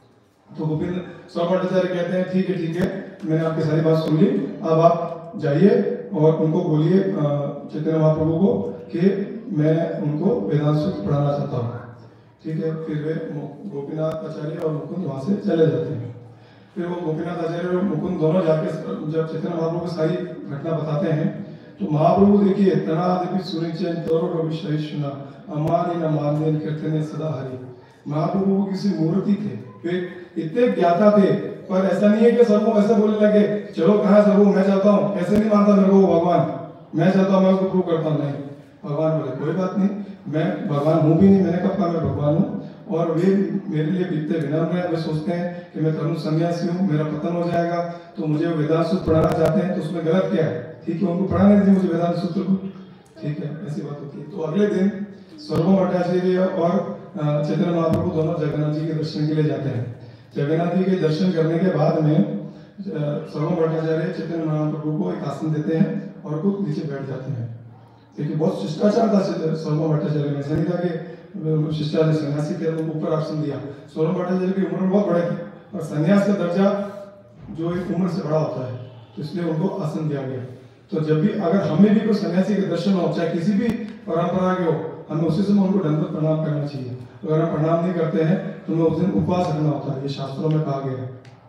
तो गोपीनाथ सौरभ भट्टाचार्य कहते हैं ठीक है, मैंने आपकी सारी बात सुन ली, अब आप जाइए और उनको बोलिए चैतन्य महाप्रभु को कि मैं उनको वेदांत सूत्र पढ़ाना चाहता हूँ। ठीक है, फिर वे गोपीनाथ आचार्य और मुकुंद वहाँ से चले जाते हैं। फिर वो गोपीनाथ आचार्य और मुकुंद दोनों जाके जब चैतन्य महाप्रभु को सारी घटना बताते हैं तो महाप्रभु देखिए तनादपि सुनिचन तरोड़ विषयना अमानी न मान्यन कीर्तने सदा हरि। महाप्रभु वो किसी मूर्ति थे, वे इतने ज्ञाता थे, पर ऐसा नहीं है कि सबको ऐसे बोलने लगे चलो कहाँ सब मैं चाहता हूँ, ऐसे नहीं मानता मेरे को भगवान, मैं चाहता हूँ मैं उसको प्रूव करता हूँ। नहीं, भगवान बोले कोई बात नहीं, मैं भगवान हूँ भी नहीं, मैंने कब कहा मैं भगवान हूँ। और वे मेरे लिए बीतते विनम्र हैं, वे सोचते हैं कि मैं तरुण सन्यासी हूँ, मेरा पतन हो जाएगा, तो मुझे वेदांत सूत्र पढ़ाना चाहते हैं, तो उसमें गलत क्या है? ठीक है, उनको पढ़ाने दीजिए मुझे वेदांत सूत्र को। ठीक है, ऐसी बात होती है। तो अगले दिन सौरभ भट्टाचार्य और चैतन्य महाप्रभु दोनों जगन्नाथ जी के दर्शन के लिए जाते हैं। जगन्नाथ जी के दर्शन करने के बाद में सौरभ भट्टाचार्य चैतन्य महाप्रभु को एक आसन देते हैं और खुद नीचे बैठ जाते हैं। देखिए बहुत शिष्टाचार था सौरभ भट्टाचार्य में, ऐसा नहीं था कि शिष्टाचार्य सन्यासी थे तो ऊपर आसन दिया। सौरभ भट्टाचार्य की उम्र बहुत बड़े थे और सन्यास का दर्जा जो एक उम्र से बड़ा होता है, तो इसलिए उनको आसन दिया गया। तो जब भी अगर हमें भी कोई सन्यासी के दर्शन हो, चाहे किसी भी परंपरा के हो, हमें उसी समय उनको दंडवत प्रणाम करना चाहिए। अगर हम प्रणाम नहीं करते हैं तो हमें उस दिन उपवास रखना होता है, ये शास्त्रों में कहा गया है।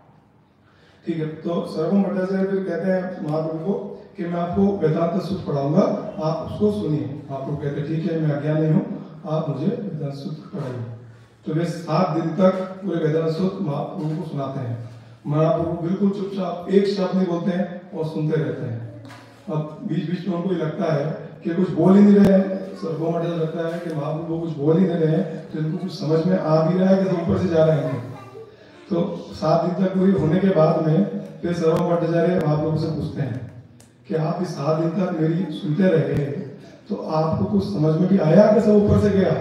ठीक है, तो सौरभ भट्टाचार्य फिर कहते हैं महाप्रभु को कि मैं आपको वेदांत सूत्र पढ़ाऊंगा, आप उसको सुनिए। महाप्रभु कहते हैं ठीक है, मैं अज्ञानी हूँ, आप मुझे वेदांत सूत्र पढ़ाइए। तो वे 7 दिन तक पूरे वेदांत सूत्र महाप्रभु को सुनाते हैं। महाप्रभु बिल्कुल चुपचाप एक शब्द नहीं बोलते हैं और सुनते रहते हैं। अब बीच बीच में उनको लगता है कि कुछ बोल ही नहीं रहे हैं, सौरभ भट्टाचार्य लगता है कि महाप्रभु कुछ बोल ही नहीं रहे हैं, तो इनको कुछ समझ में आ भी रहा है कि ऊपर से जा रहे हैं। तो 7 दिन तक पूरी होने के बाद में फिर सौरभ भट्टाचार्य महाप्रभु से पूछते हैं कि आप इस 7 दिन तक मेरी सुनते रहे, तो आपको कुछ समझ में भी आया कि सब ऊपर से गया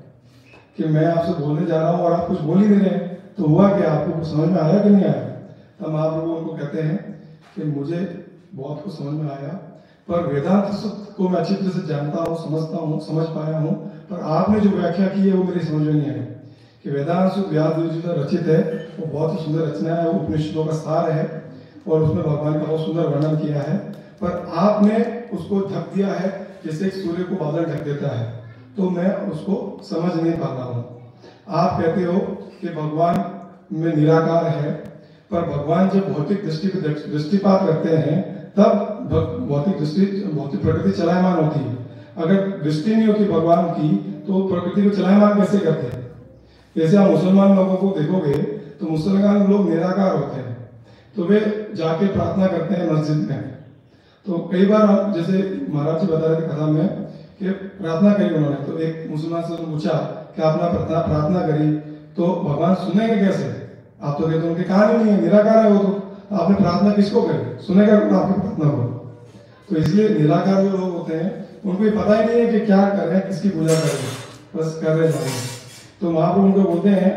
कि मैं आपसे बोलने जा रहा हूँ और आप कुछ बोल ही नहीं रहे, तो हुआ कि आपको कुछ समझ में आया कि नहीं आया? तब महाप्रभु उनको कहते हैं कि मुझे बहुत कुछ समझ में आया, पर वेदांत सूत्र को मैं अच्छी तरह से जानता हूँ, समझता हूँ, समझ पाया हूँ, पर आपने जो व्याख्या की है वो मेरी समझ में नहीं आई। कि वेदांत सूत्र व्यासदेव जी द्वारा रचित है, वो बहुत ही सुंदर रचना है, वो उपनिषदों का सार है और उसमें भगवान का बहुत सुंदर वर्णन किया है, पर आपने उसको ढक दिया है जैसे एक सूर्य को बादल ढक देता है, तो मैं उसको समझ नहीं पा रहा हूँ। आप कहते हो कि भगवान में निराकार है, पर भगवान जब भौतिक दृष्टि पर दृष्टिपात करते हैं तब भौतिक प्रकृति चलायमान होती है। अगर दृष्टि नहीं होती भगवान की तो प्रकृति को चलायमान कैसे करते हैं? जैसे आप मुसलमान लोगों को देखोगे तो मुसलमान लोग निराकार होते हैं, तो वे जाके प्रार्थना करते हैं मस्जिद में। तो कई बार हम जैसे महाराज जी बता रहे थे कथा में कि प्रार्थना करी उन्होंने, तो एक मुसलमान से पूछा कि आपने प्रार्थना करी तो भगवान सुनेंगे कैसे? आप तो कहते उनकी कहानी नहीं है, निराकार है वो, तो आपने प्रार्थना किसको करी? सुनेगा कौन आपकी प्रार्थना को? तो इसलिए निराकार जो लोग होते हैं उनको ये पता ही नहीं है कि क्या कर रहे हैं, किसकी पूजा कर रहे हैं, बस कर रहे हैं। तो महाप्रभु उनको बोलते हैं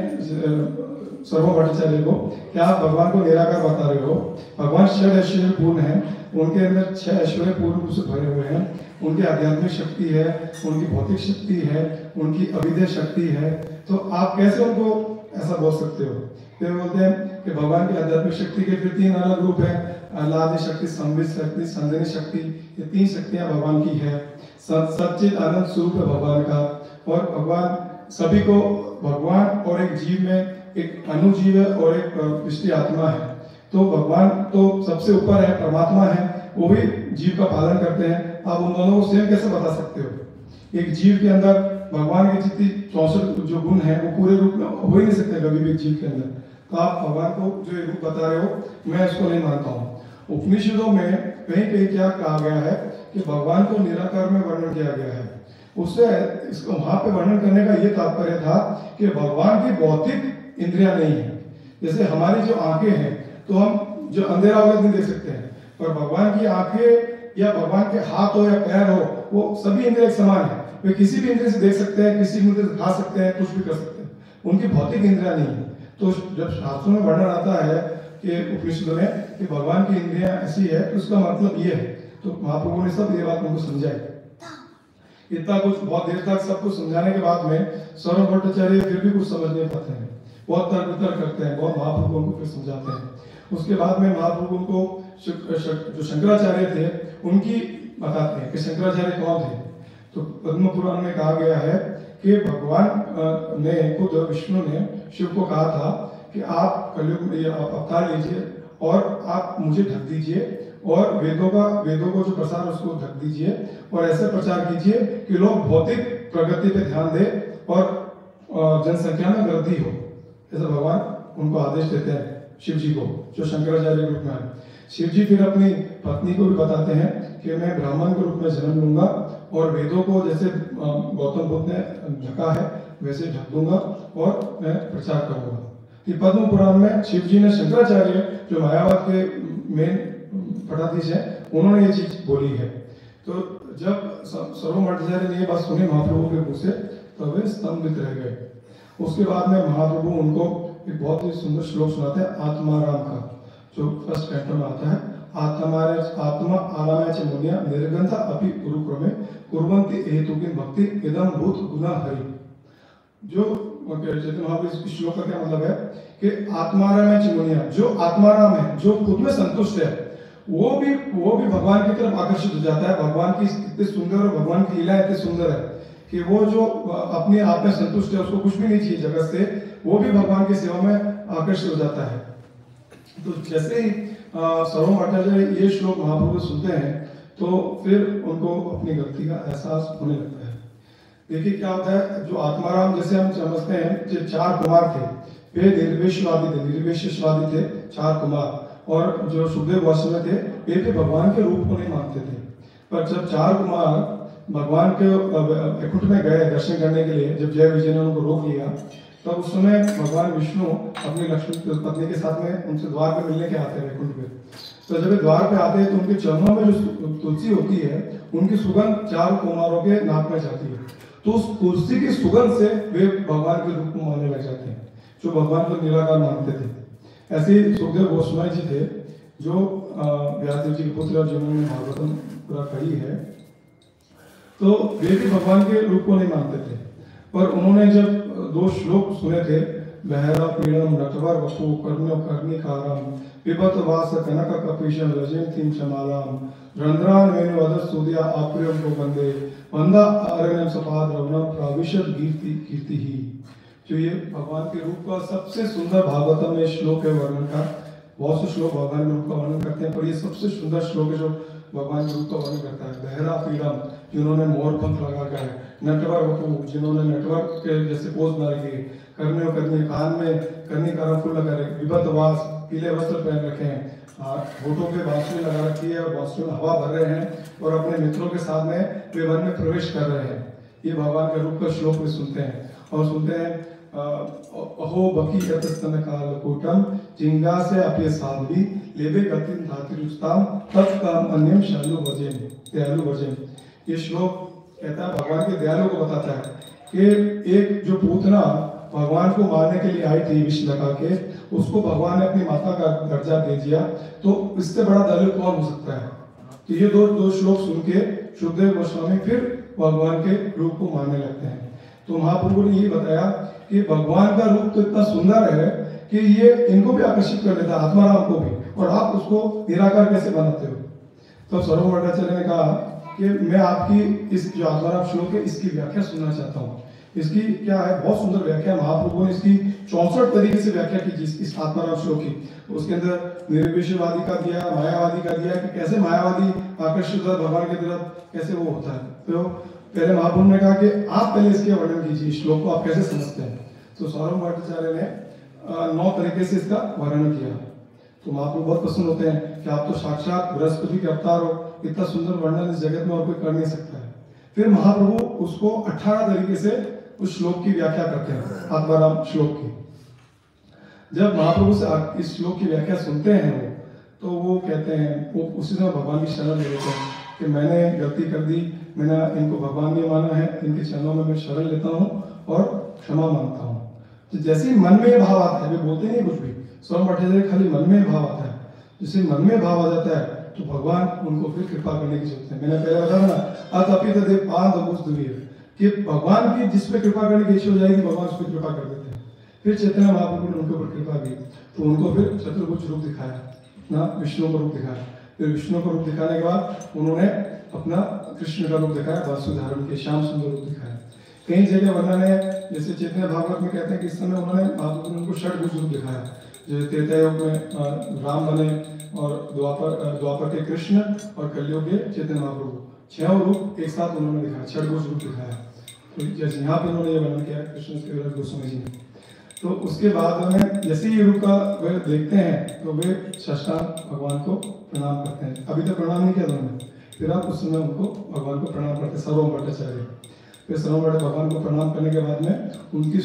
सौरभ भट्टाचार्य को कि आप भगवान को निराकार बता रहे हो, भगवान 6 ऐश्वर्य पूर्ण है, उनके अंदर 6 ऐश्वर्य पूर्ण रूप से भरे हुए हैं, उनकी आध्यात्मिक शक्ति है, उनकी भौतिक शक्ति है, उनकी अविद्या शक्ति है, तो आप कैसे उनको ऐसा बोल सकते हो? फिर बोलते हैं कि भगवान की आध्यात्मिक शक्ति के फिर 3 अलग रूप है, आह्लादिक शक्ति, संवित शक्ति, संदनी शक्ति, ये 3 शक्तियां भगवान की है। सच्चित आनंद स्वरूप है भगवान का, और भगवान सभी को, भगवान और एक जीव में एक अनुजीव है और एक विष्टि आत्मा है, तो भगवान तो सबसे ऊपर है, परमात्मा है, वो भी जीव का पालन करते हैं। आप उन दोनों को सेम कैसे बता सकते हो? एक जीव के अंदर भगवान की जितनी 64 जो गुण है वो पूरे रूप में हो ही नहीं सकते कभी भी जीव के अंदर, तो आप भगवान को जो ये रूप बता रहे हो मैं इसको नहीं मानता हूँ। उपनिषदों में कहीं कहीं क्या कहा गया है कि भगवान को निराकार में वर्णन किया गया है, उससे इसको वहां पे वर्णन करने का ये तात्पर्य था कि भगवान की भौतिक इंद्रियां नहीं है। जैसे हमारी जो आंखें हैं तो हम जो अंधेरा होगा नहीं देख सकते हैं, पर भगवान की आंखें या भगवान के हाथ हो या पैर हो, वो सभी इंद्रिय समान है, वे किसी भी इंद्रिय से देख सकते हैं, किसी भी इंद्रिय से खा सकते हैं, कुछ भी कर सकते हैं, उनकी भौतिक इंद्रियां नहीं है। तो जब शास्त्रों में वर्णन आता है कि उपनिषदों में कि भगवान की इंद्रियां ऐसी है, तो उसका मतलब ये है। तो महाप्रभु ने सब ये बात उनको समझाई। इतना कुछ बहुत देर तक सब कुछ समझाने के बाद में सौरभ भट्टाचार्य फिर भी कुछ समझ नहीं पाते हैं। बहुत तर्क वितर्क करते हैं, बहुत महाप्रभु उनको फिर समझाते हैं। उसके बाद में महाप्रभु उनको जो शंकराचार्य थे उनकी बताते हैं कि शंकराचार्य कौन थे। तो पद्म पुराण में कहा गया है कि भगवान ने खुद विष्णु ने शिव को कहा था कि आप कलयुग में अवतार लीजिए और आप मुझे ढक दीजिए और वेदों को जो प्रसार उसको ढक दीजिए और ऐसे प्रचार कीजिए कि लोग भौतिक प्रगति पे ध्यान दें और जनसंख्या में वृद्धि हो। ऐसा भगवान उनको आदेश देते हैं शिव जी को, जो शंकराचार्य के रूप में है। शिव जी फिर अपनी पत्नी को भी बताते हैं कि मैं ब्राह्मण के रूप में जन्म लूंगा और वेदों को जैसे गौतम बुद्ध ने ढका है वैसे ढक दूंगा और मैं प्रचार करूंगा। कि पद्म पुराण में शिव जी ने शंकराचार्य जो मायावाद के मेन पटाधीश है उन्होंने ये चीज बोली है। तो जब सर्वम भट्टाचार्य ने ये बात सुनी महाप्रभु के मुंह से तो वे स्तंभित रह गए। उसके बाद में महाप्रभु उनको एक बहुत ही सुंदर श्लोक सुनाते हैं आत्माराम का, जो फर्स्ट कैंटो में आता है। आत्मा आराम च मुनिया निर्गंध अपि गुरुक्रमे कुर्वन्ति हेतुकिं भक्ति इदं भूत गुना हरि। जो चैतन्य महाप्रभु इस श्लोक का क्या मतलब है कि आत्माराम च मुनिया, जो आत्माराम है, जो खुद में संतुष्ट है, वो भी भगवान की तरफ आकर्षित हो जाता है। भगवान की इतनी सुंदर और भगवान की लीला इतनी सुंदर है कि वो जो अपने आप में संतुष्ट है, उसको कुछ भी नहीं चाहिए जगत से, वो भी भगवान की सेवा में आकर्षित हो जाता है। तो जैसे ही सर्वम भट्टाचार्य ये श्लोक महाप्रभु सुनते हैं तो फिर उनको अपनी गलती का एहसास होने लगता है। देखिए क्या होता है, जो आत्माराम जैसे हम समझते हैं कि 4 कुमार थे, वे निर्विशेषवादी थे 4 कुमार, और जो सुखदेव गोस्वामी थे वे भी भगवान के रूप को नहीं मानते थे। पर जब 4 कुमार भगवान के वैकुंठ में गए दर्शन करने के लिए, जब जय विजय ने उनको रोक लिया, तब उस समय भगवान विष्णु अपनी लक्ष्मी पत्नी के साथ में उनसे द्वार पे मिलने के आते हैं वैकुंठ पे। तो जब वे द्वार पे आते हैं तो उनके चरणों में जो तुलसी होती है उनकी सुगंध 4 कुमारों के नाक में जाती है। तो उस तुलसी की सुगंध से वे भगवान के रूप को मानने लग जाते हैं, जो भगवान को निराकार मानते थे। ऐसे ही सुखदेव गोस्वामी जी थे जो व्यासदेव जी के पुत्र, जिन्होंने भागवतम पूरा कही है, तो वे भी भगवान के रूप को नहीं मानते थे। पर उन्होंने जब 2 श्लोक सुने थे, बहरा पीड़म नटवर वपु कर्ण्यो कर्णिकारम पिबत वास कनक कपीशम रजयंतीम चमालाम रंध्रान वेणु अदर सूर्या आप्रियम को बंदे वंदा अरण्यम सपाद रवनम प्राविशद कीर्ति ही। जो ये भगवान के रूप का सबसे सुंदर भागवतम में श्लोक है वर्णन का। बहुत से श्लोक भगवान के रूप का वर्णन करते हैं, पर ये सबसे सुंदर श्लोक है जो भगवान के रूप का वर्णन करता है। बहरा पीड़म, जिन्होंने मोर पंख लगा कर है, नटवर वपु, जिन्होंने नटवर के जैसे पोज बना रखी है, कर्ण्यो कर्णी, कान में कर्णी का फूल लगा रखे, विभत वास, पीले वस्त्र पहन रखे हैं, होठों पे बांसुरी लगा रखी है और बांसुरी में हवा भर रहे हैं और अपने मित्रों के साथ में वे वन में प्रवेश कर रहे हैं। ये भगवान के रूप का श्लोक में सुनते हैं और सुनते हैं अहो बकी यतस्तन कालकूटम जिंगा से अपे साध्वी लेबे गतिम धातिरुस्ताम तत्काम अन्यम शरणु वजेम दयालु वजेम। ये श्लोक कहता है, भगवान के दयालु को बताता है कि एक जो पूतना भगवान को मारने के लिए आई थी विष लगा के, उसको भगवान ने अपनी माता का दर्जा दे दिया, तो इससे बड़ा दयालु कौन हो सकता है। तो ये दो श्लोक सुन के सुखदेव गोस्वामी फिर भगवान के रूप को मानने लगते हैं। तो महाप्रभु ने ये बताया कि भगवान का रूप तो इतना सुंदर है कि ये इनको भी आकर्षित कर लेता है, आत्माराम को भी, और आप उसको निराकार कैसे बनाते हो। तो सर्वम भट्टाचार्य ने कहा कि मैं आपकी इस जो आत्माराम श्लोक है इसकी व्याख्या सुनना चाहता हूँ। इसकी क्या है, बहुत सुंदर व्याख्या, महाप्रभु ने इसकी 64 तरीके से व्याख्या की इस आत्माराम श्लोक की। उसके अंदर निर्विशेषवादी का दिया, मायावादी का दिया कि कैसे मायावादी आकर्षित होता है भगवान की तरफ, कैसे वो होता है। तो पहले महाप्रभु ने कहा कि आप पहले इसके वर्णन कीजिए, श्लोक को आप कैसे समझते हैं। तो सर्वम भट्टाचार्य ने 9 तरीके से इसका वर्णन किया। तो महाप्रभु बहुत पसंद होते हैं कि आप तो साक्षात बृहस्पति के अवतार हो, इतना सुंदर वर्णन इस जगत में और कोई कर नहीं सकता है। फिर महाप्रभु उसको 18 तरीके से उस श्लोक की व्याख्या करते हैं, आत्माराम श्लोक की। जब महाप्रभु से इस श्लोक की व्याख्या सुनते हैं तो वो कहते हैं, वो उसी समय भगवान की शरण ले लेते हैं कि मैंने गलती कर दी, मैंने इनको भगवान नहीं माना है, इनके चरणों में मैं शरण लेता हूँ और क्षमा मांगता हूँ। तो जैसे ही मन में ये भाव आता है, वे बोलते नहीं कुछ भी, सर्वम भट्टाचार्य खाली मन में भाव आता है। जैसे मन में भाव आ जाता है तो भगवान उनको फिर कृपा करने की जरूरत है। मैंने पहले बताया ना, अतपित देव पांच कि भगवान की जिस पे कृपा करने की इच्छा हो जाएगी भगवान उस पर कृपा कर देते हैं। फिर चैतन्य महाप्रभु ने उनके ऊपर कृपा की, तो उनको फिर चतुर्भुज रूप दिखाया ना, विष्णु का रूप दिखाया। फिर विष्णु का रूप दिखाने के बाद उन्होंने अपना कृष्ण का रूप दिखाया, वासु धारण के श्याम सुंदर रूप दिखाया। कई जगह वर्णन है, जैसे चैतन्य भागवत में कहते हैं कि इस समय उन्होंने महाप्रभु ने उनको षडभुज रूप दिखाया। जो त्रेता युग में राम बने और द्वापर के कृष्ण और कलयुग के चैतन्य महाप्रभु, 6 रूप एक साथ उन्होंने दिखाया, षडभुज रूप दिखाया। तो जैसे यहाँ पे उन्होंने ये वर्णन किया कृष्ण के गोस्वामी जी ने। तो उसके बाद में जैसे ही रूप का वे देखते हैं तो वे साष्टांग भगवान को प्रणाम करते हैं। अभी तो प्रणाम नहीं किया उन्होंने, फिर आप उस समय उनको भगवान को प्रणाम करते हैं, सर्वम भट्टाचार्य। फिर सर्वम भट्ट भगवान को प्रणाम करने के बाद में उनकी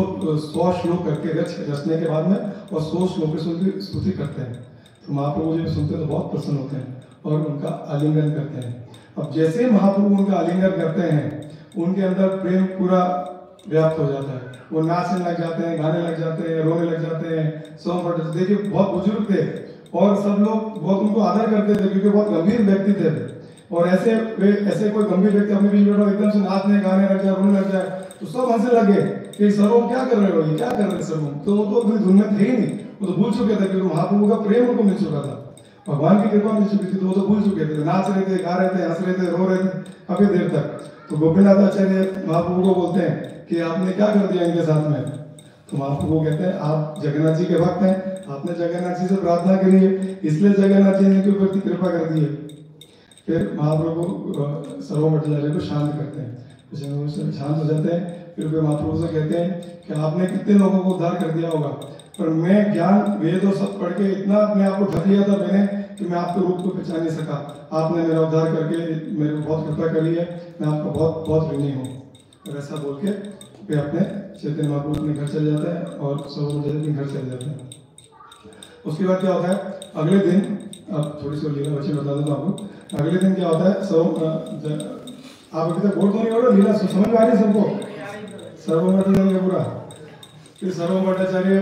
100 श्लोक करके रचने के बाद में और 100 श्लोक से उनकी स्तुति करते हैं। तो महाप्रभु जब सुनते हैं तो बहुत प्रसन्न होते हैं और उनका आलिंगन करते हैं। अब जैसे ही महाप्रभु उनका आलिंगन करते हैं, उनके अंदर प्रेम पूरा व्याप्त हो जाता है। वो नाचने लग जाते हैं, गाने लग जाते हैं, रोने लग जाते हैं। सोम भट्ट देखिए बहुत बुजुर्ग थे और सब लोग बहुत उनको आदर करते थे क्योंकि बहुत गंभीर व्यक्ति थे। और ऐसे कोई गंभीर व्यक्ति अपने बीच में एकदम से नाचने गाने लग जाए, रोने लग जाए तो सब हंसने लगे कि सर्वम क्या कर रहे हो, ये क्या कर रहे हैं सर्वम। तो वो तो अपनी धुन में थे ही नहीं, वो तो भूल चुके थे क्योंकि महाप्रभु का प्रेम उनको मिल चुका था, भगवान की कृपा मिल चुकी थी। तो वो तो भूल चुके थे, नाच रहे थे, गा रहे थे, हंस रहे थे, रो रहे थे काफी देर तक। तो गोपीनाथ आचार्य महाप्रभु को बोलते हैं कि आपने क्या कर दिया इनके साथ में। तो महाप्रभु कहते हैं आप जगन्नाथ जी के भक्त हैं, आपने जगन्नाथ जी से प्रार्थना करी है, इसलिए जगन्नाथ जी ने इनके ऊपर कृपा कर दी है। फिर महाप्रभु सर्वम भट्टाचार्य को शांत करते हैं, शांत हो जाते हैं। फिर वे महाप्रभु से कहते हैं कि आपने कितने लोगों को उद्धार कर दिया होगा, पर मैं ज्ञान वेद और सब पढ़ के इतना अपने आप को ढक लिया था मैंने कि मैं आपके रूप को पहचान नहीं सका। आपने मेरा उद्धार करके मेरे को बहुत कृपा करी है, मैं आपका बहुत बहुत ऋणी हूँ। और ऐसा बोल के वे अपने चैतन्य महाप्रभु अपने घर चले जाते हैं और सर्वम भट्टाचार्य घर चले जाते हैं। उसके बाद क्या होता है, अगले दिन, अब थोड़ी सी लीला बच्चे बता दूँ आपको। अगले दिन क्या होता है, आप अभी तक बोल तो नहीं हो रहे, लीला समझ में आ रही सबको, सर्वम भट्टाचार्य पूरा। फिर सर्वम भट्टाचार्य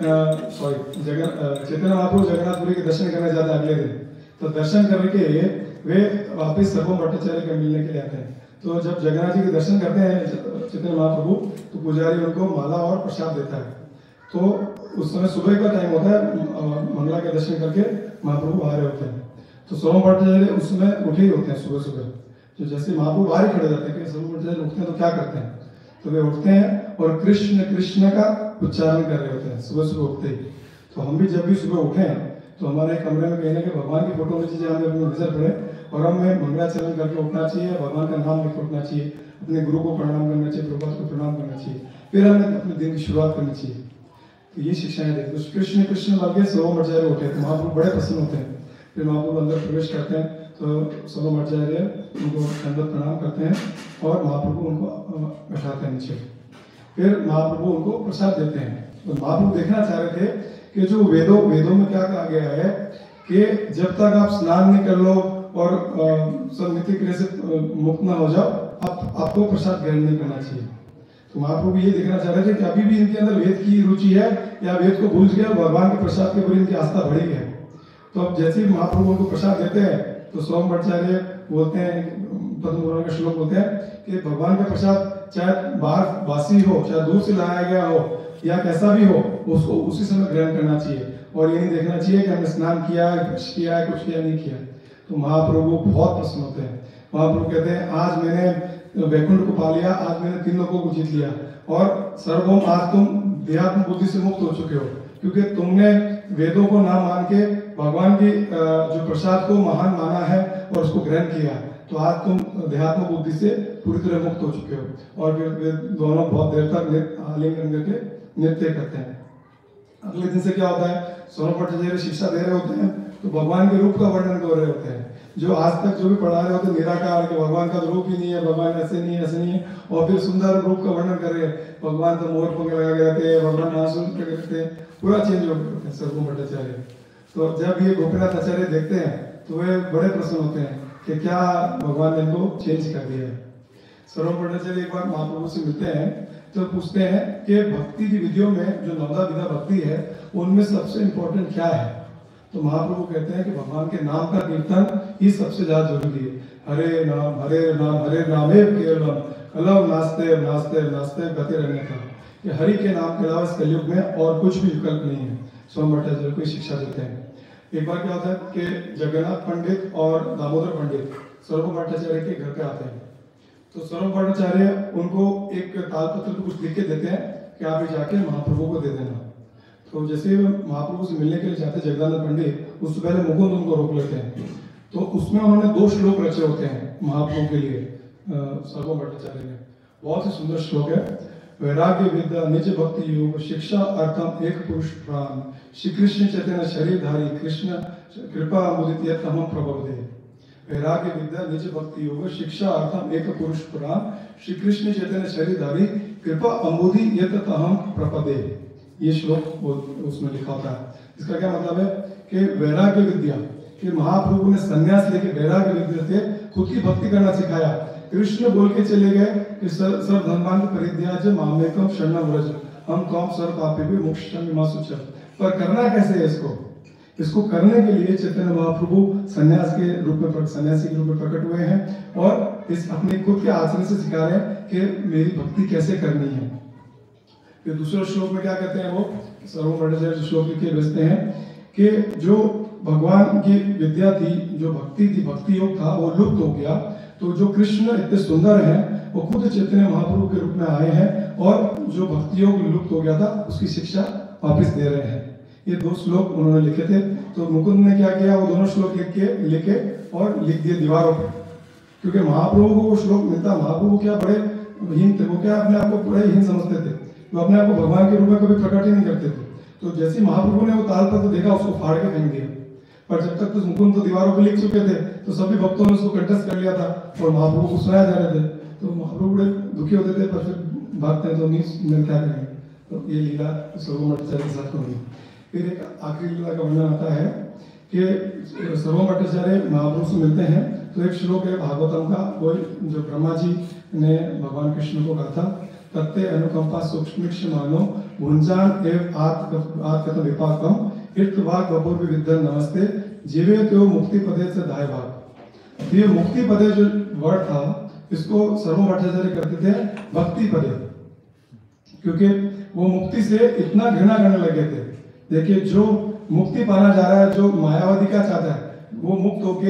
चैतन्य महाप्रभु जगन्नाथपुरी के दर्शन करने जाते हैं अगले दिन। तो दर्शन करके वे वापस सर्वम भट्टाचार्य के मिलने के लिए आते हैं। तो जब जगन्नाथ जी के दर्शन करते हैं चैतन्य महाप्रभु, तो पुजारी उनको माला और प्रसाद देता है। तो उस समय सुबह का टाइम होता है, मंगला के दर्शन करके महाप्रभु आ रहे होते हैं। तो सर्वम भट्टाचार्य उस समय उठे ही होते हैं सुबह सुबह। तो जैसे महाप्रभु बाहर ही खड़े जाते हैं कि सर्वम भट्टाचार्य उठते हैं तो क्या करते हैं, तो वे उठते हैं और कृष्ण कृष्ण का उच्चारण कर रहे होते हैं सुबह सुबह उठते ही। तो हम भी जब भी सुबह उठें तो हमारे कमरे में कहीं ना कहीं भगवान की फोटो में चीजें हमें अपनी नजर पड़े और हमें मंगलाचरण करके उठना चाहिए, भगवान का नाम लेकर उठना चाहिए, अपने गुरु को प्रणाम करना चाहिए, प्रभुपाद को प्रणाम करना चाहिए, फिर हमें अपने दिन की शुरुआत करनी चाहिए। तो ये शिक्षाएं देखते हैं। कृष्ण कृष्ण बोल के सर्वम भट्टाचार्य उठे तो महाप्रभु बड़े प्रसन्न होते हैं। फिर महाप्रभु अंदर प्रवेश करते हैं तो सर्वम भट्टाचार्य उनको दंडवत प्रणाम करते हैं और महाप्रभु उनको बैठाते हैं नीचे। फिर महाप्रभु उनको प्रसाद देते हैं। तो महाप्रभु देखना चाह रहे थे कि जो वेदों में क्या कहा गया है कि जब तक आप स्नान नहीं कर लो और सब नित्य क्रिया से मुक्त ना हो जाओ, आपको प्रसाद ग्रहण नहीं करना चाहिए। तो महाप्रभु ये देखना चाह रहे थे कि अभी भी इनके अंदर वेद की रुचि है या वेद को भूल गया, भगवान के प्रसाद के प्रति इनकी आस्था बढ़ी है। तो अब जैसे ही महाप्रभु उनको प्रसाद देते हैं तो सर्वम भट्टाचार्य बोलते हैं, पद्म पुराण का श्लोक बोलते हैं कि भगवान का प्रसाद चाहे बाहर वासी हो, चाहे दूर से लाया गया हो या कैसा भी हो, उसको उसी समय ग्रहण करना चाहिए और ये नहीं देखना चाहिए कि हमने स्नान किया है, कुछ किया है, कुछ किया नहीं किया। तो महाप्रभु बहुत प्रसन्न होते हैं। महाप्रभु कहते हैं आज मैंने वैकुंठ को पा लिया, आज मैंने 3 लोगों को जीत लिया और सर्वभौम आज तुम देहात्म बुद्धि से मुक्त हो चुके हो क्योंकि तुमने वेदों को ना मान के भगवान की जो प्रसाद को महान माना है और उसको ग्रहण किया। तो आज तुम देहात्म बुद्धि से पूरी तरह मुक्त हो चुके हो। और वे दोनों बहुत देर तक आलिंगन करके नृत्य करते हैं। अगले दिन से क्या होता है, सर्वम भट्टाचार्य शिक्षा दे रहे होते हैं तो भगवान के रूप का वर्णन कर रहे होते हैं। जो आज तक जो भी पढ़ा रहे होते हैं निराकार के भगवान का रूप ही नहीं है, भगवान ऐसे नहीं है, ऐसे नहीं है, और फिर सुंदर रूप का वर्णन कर रहे हैं। भगवान तो मोर पंख लगा के रहते हैं, भगवान नासून करते हैं, पूरा चेंज हो गए सर्वम भट्टाचार्य। तो जब ये गोपीनाथ आचार्य देखते हैं तो वे बड़े प्रसन्न होते हैं कि क्या भगवान ने इनको चेंज कर दिया है। सर्वम भट्टाचार्य एक बार महाप्रभु से मिलते हैं तो पूछते हैं कि भक्ति की विधियों में जो 9 विधा भक्ति है उनमें सबसे इम्पोर्टेंट क्या है। तो महाप्रभु कहते हैं कि भगवान के नाम का कीर्तन ही सबसे ज्यादा जरूरी है। हरे नाम हरे नाम हरे नामे केवलम कलम नास्ते नास्ते नास्ते गति रहने का। कि हरि के नाम के अलावा इस कलयुग में और कुछ भी विकल्प नहीं है। स्वयं भट्टाचार्य को शिक्षा देते हैं। एक बार क्या होता है कि जगन्नाथ पंडित और दामोदर पंडित सर्वभौम भट्टाचार्य के घर पे आते हैं। तो सर्वभौम भट्टाचार्य उनको एक तालपत्र पे कुछ लिख के देते हैं कि आप ये जाके महाप्रभु को दे देना। तो जैसे ही महाप्रभु से मिलने के लिए जाते जगन्नाथ पंडित, उससे पहले मुकुंद उनको रोक लेते हैं। तो उसमें उन्होंने 2 श्लोक रचे होते हैं महाप्रभु के लिए सर्वभौम भट्टाचार्य ने। बहुत ही सुंदर श्लोक है। वैराग्य विद्या निज भक्ति योग शिक्षा अर्थम एक पुरुष प्राण श्री कृष्ण चैतन्य शरीरधारी कृष्ण कृपा मुदित तम प्रबोधे। वैराग्य विद्या निज भक्ति योग शिक्षा अर्थम एक पुरुष प्राण श्री कृष्ण चैतन्य शरीरधारी कृपा अम्बुधि यत तहम प्रपदे। ये श्लोक उसमें लिखा होता है। इसका क्या मतलब है कि वैराग्य विद्या, कि महाप्रभु ने संन्यास लेके वैराग्य विद्या से खुद की भक्ति करना सिखाया। कृष्ण बोल के चले गए कि सर्व धर्मान परित्याज्य मामेकम शरणम व्रज हम कौम सर्व पापे भी मोक्षम मासुच। पर करना कैसे है इसको करने के लिए चैतन्य महाप्रभु सन्यास के रूप में सन्यासी के रूप में प्रकट हुए हैं और इस अपने खुद के आचरण से सिखा रहे हैं कि मेरी भक्ति कैसे करनी है। फिर दूसरे श्लोक में क्या कहते हैं, वो सर्वभौम भट्टाचार्य श्लोक लिखे भेजते हैं कि जो भगवान की विद्या थी, जो भक्ति थी, भक्ति योग था, वो लुप्त हो गया। तो जो कृष्ण इतने सुंदर हैं वो खुद चैतन्य महाप्रभु के रूप में आए हैं और जो भक्ति योग लुप्त हो गया था उसकी शिक्षा वापस दे रहे हैं। ये 2 श्लोक उन्होंने लिखे थे। तो मुकुंद ने क्या किया, वो दोनों श्लोक लिखे और लिख दिए दीवारों पर, क्योंकि महाप्रभु को वो श्लोक मिलता। महाप्रभु क्या बड़े हीन थे, वो क्या अपने आप को बड़े हीन समझते थे, वो अपने आप को भगवान के रूप में कभी प्रकट ही नहीं करते थे। तो जैसे महाप्रभु ने वो तालपत्र देखा उसको फाड़ के फेंक दिया। पर जब तक तो मुकुंद तो दीवारों पे लिख चुके थे तो सभी भक्तों ने उसको कंटेस्ट कर लिया था और महाप्रभु को सुनाया जा रहे थे। तो महाप्रभु बड़े दुखी होते थे, पर फिर भागते हैं तो नहीं क्या करेंगे। तो ये लीला सर्वभौम भट्टाचार्य के साथ होगी। फिर एक आखिरी लीला का वर्णन आता है कि सर्वभौम भट्टाचार्य महाप्रभु से मिलते हैं। तो एक श्लोक है भागवतम का, वो जो ब्रह्मा जी ने भगवान कृष्ण को कहा था, तत्ते अनुकंपा सूक्ष्म मानो भुंजान एव आत्म विपाकम इर्तवाक बपुर विद्या नमस्ते जीवे तो मुक्ति पदे से दाय भाग। ये मुक्ति पदे जो वर्ड था इसको सर्वभौम भट्टाचार्य करते थे भक्ति पदे, क्योंकि वो मुक्ति से इतना घृणा करने लगे थे। देखिए, जो मुक्ति पाना जा रहा है, जो मायावादी का चाहता है, वो मुक्त होके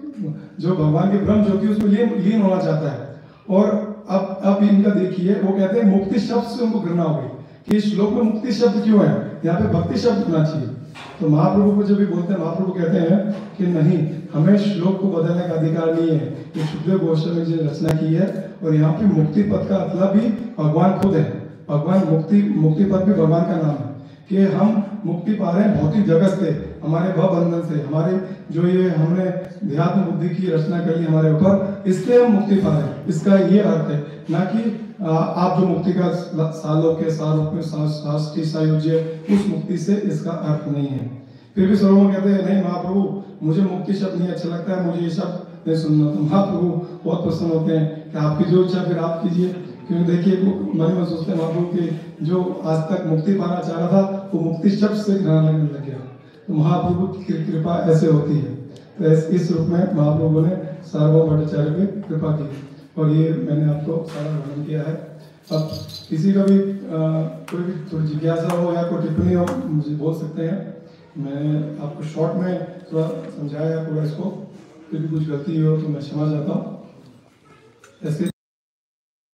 जो भगवान के ब्रह्म ज्योति उसमें लीन होना चाहता है। और अब इनका देखिए, वो कहते हैं मुक्ति शब्द से उनको घृणा हो गई कि इस श्लोक में मुक्ति शब्द क्यों है, यहाँ पे भक्ति शब्द होना चाहिए। तो महाप्रभु को जब भी बोलते हैं, महाप्रभु कहते हैं कि नहीं, हमें श्लोक को बदलने का अधिकार नहीं है, ये सुखदेव गोस्वामी जी ने रचना की है। और यहाँ पे मुक्ति पद का मतलब भी भगवान खुद है। भगवान मुक्ति पद भी भगवान का नाम है कि हम मुक्ति पा रहे हैं भौतिक जगत से, हमारे भव बंधन से, हमारे जो ये हमने ध्यात्म बुद्धि की रचना कर ली हमारे ऊपर, इससे हम मुक्ति पा रहे हैं। इसका ये अर्थ है, ना कि आप जो मुक्ति का सालों के सारूप में शास्त्री सायुज्य, उस मुक्ति से इसका अर्थ नहीं है। फिर भी सर्वभौम कहते हैं नहीं महाप्रभु, मुझे मुक्ति शब्द नहीं अच्छा लगता है, मुझे ये शब्द नहीं सुनना। तो महाप्रभु बहुत प्रसन्न होते हैं कि आपकी जो इच्छा फिर आप कीजिए। क्योंकि देखिए, मन में सोचते हैं महाप्रभु के जो आज तक मुक्ति पाना चाह रहा था वो मुक्ति शब्द से घृणा लगने लग गया। तो महाप्रभु की कृपा ऐसे होती है। तो इस रूप में महाप्रभु ने सर्वभौम भट्टाचार्य पे कृपा की और ये मैंने आपको सारा वर्णन किया है। अब किसी का भी कोई भी थोड़ी जिज्ञासा हो या कोई टिप्पणी हो, मुझे बोल सकते हैं। मैंने आपको शॉर्ट में थोड़ा समझाया पूरा इसको, फिर भी कुछ गलती हो तो मैं क्षमा चाहता हूँ। ऐसे